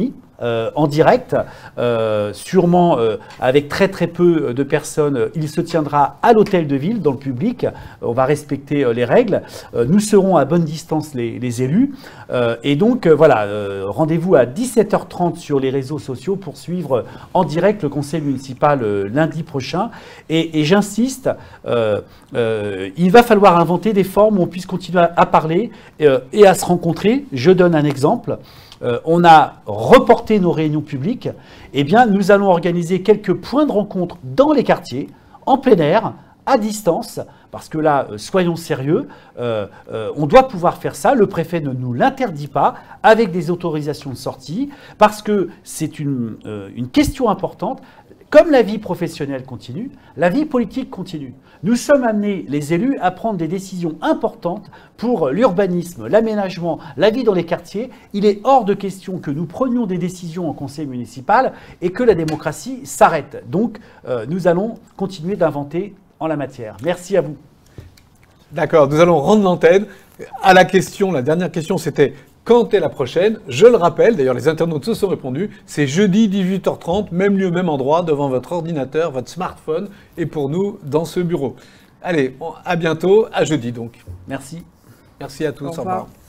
euh, en direct, euh, sûrement euh, avec très très peu de personnes. Il se tiendra à l'hôtel de ville, dans le public. On va respecter euh, les règles. Euh, nous serons à bonne distance les, les élus. Euh, et donc euh, voilà, euh, rendez-vous à dix-sept heures trente sur les réseaux sociaux pour suivre en direct le conseil municipal euh, lundi prochain. Et, et j'insiste, euh, euh, il va falloir inventer des formes où on puisse continuer à, à parler euh, et à se rencontrer. Je donne un exemple. Euh, on a reporté nos réunions publiques. Eh bien, nous allons organiser quelques points de rencontre dans les quartiers, en plein air, à distance, parce que là, euh, soyons sérieux, euh, euh, on doit pouvoir faire ça. Le préfet ne nous l'interdit pas, avec des autorisations de sortie, parce que c'est une, euh, une question importante. Comme la vie professionnelle continue, la vie politique continue. Nous sommes amenés, les élus, à prendre des décisions importantes pour l'urbanisme, l'aménagement, la vie dans les quartiers. Il est hors de question que nous prenions des décisions en conseil municipal et que la démocratie s'arrête. Donc, euh, nous allons continuer d'inventer en la matière. Merci à vous. D'accord, nous allons rendre l'antenne. À la question, la dernière question, c'était quand est la prochaine? Je le rappelle, d'ailleurs les internautes se sont répondus, c'est jeudi dix-huit heures trente, même lieu, même endroit, devant votre ordinateur, votre smartphone, et pour nous, dans ce bureau. Allez, à bientôt, à jeudi donc. Merci. Merci à tous, au revoir. Au revoir.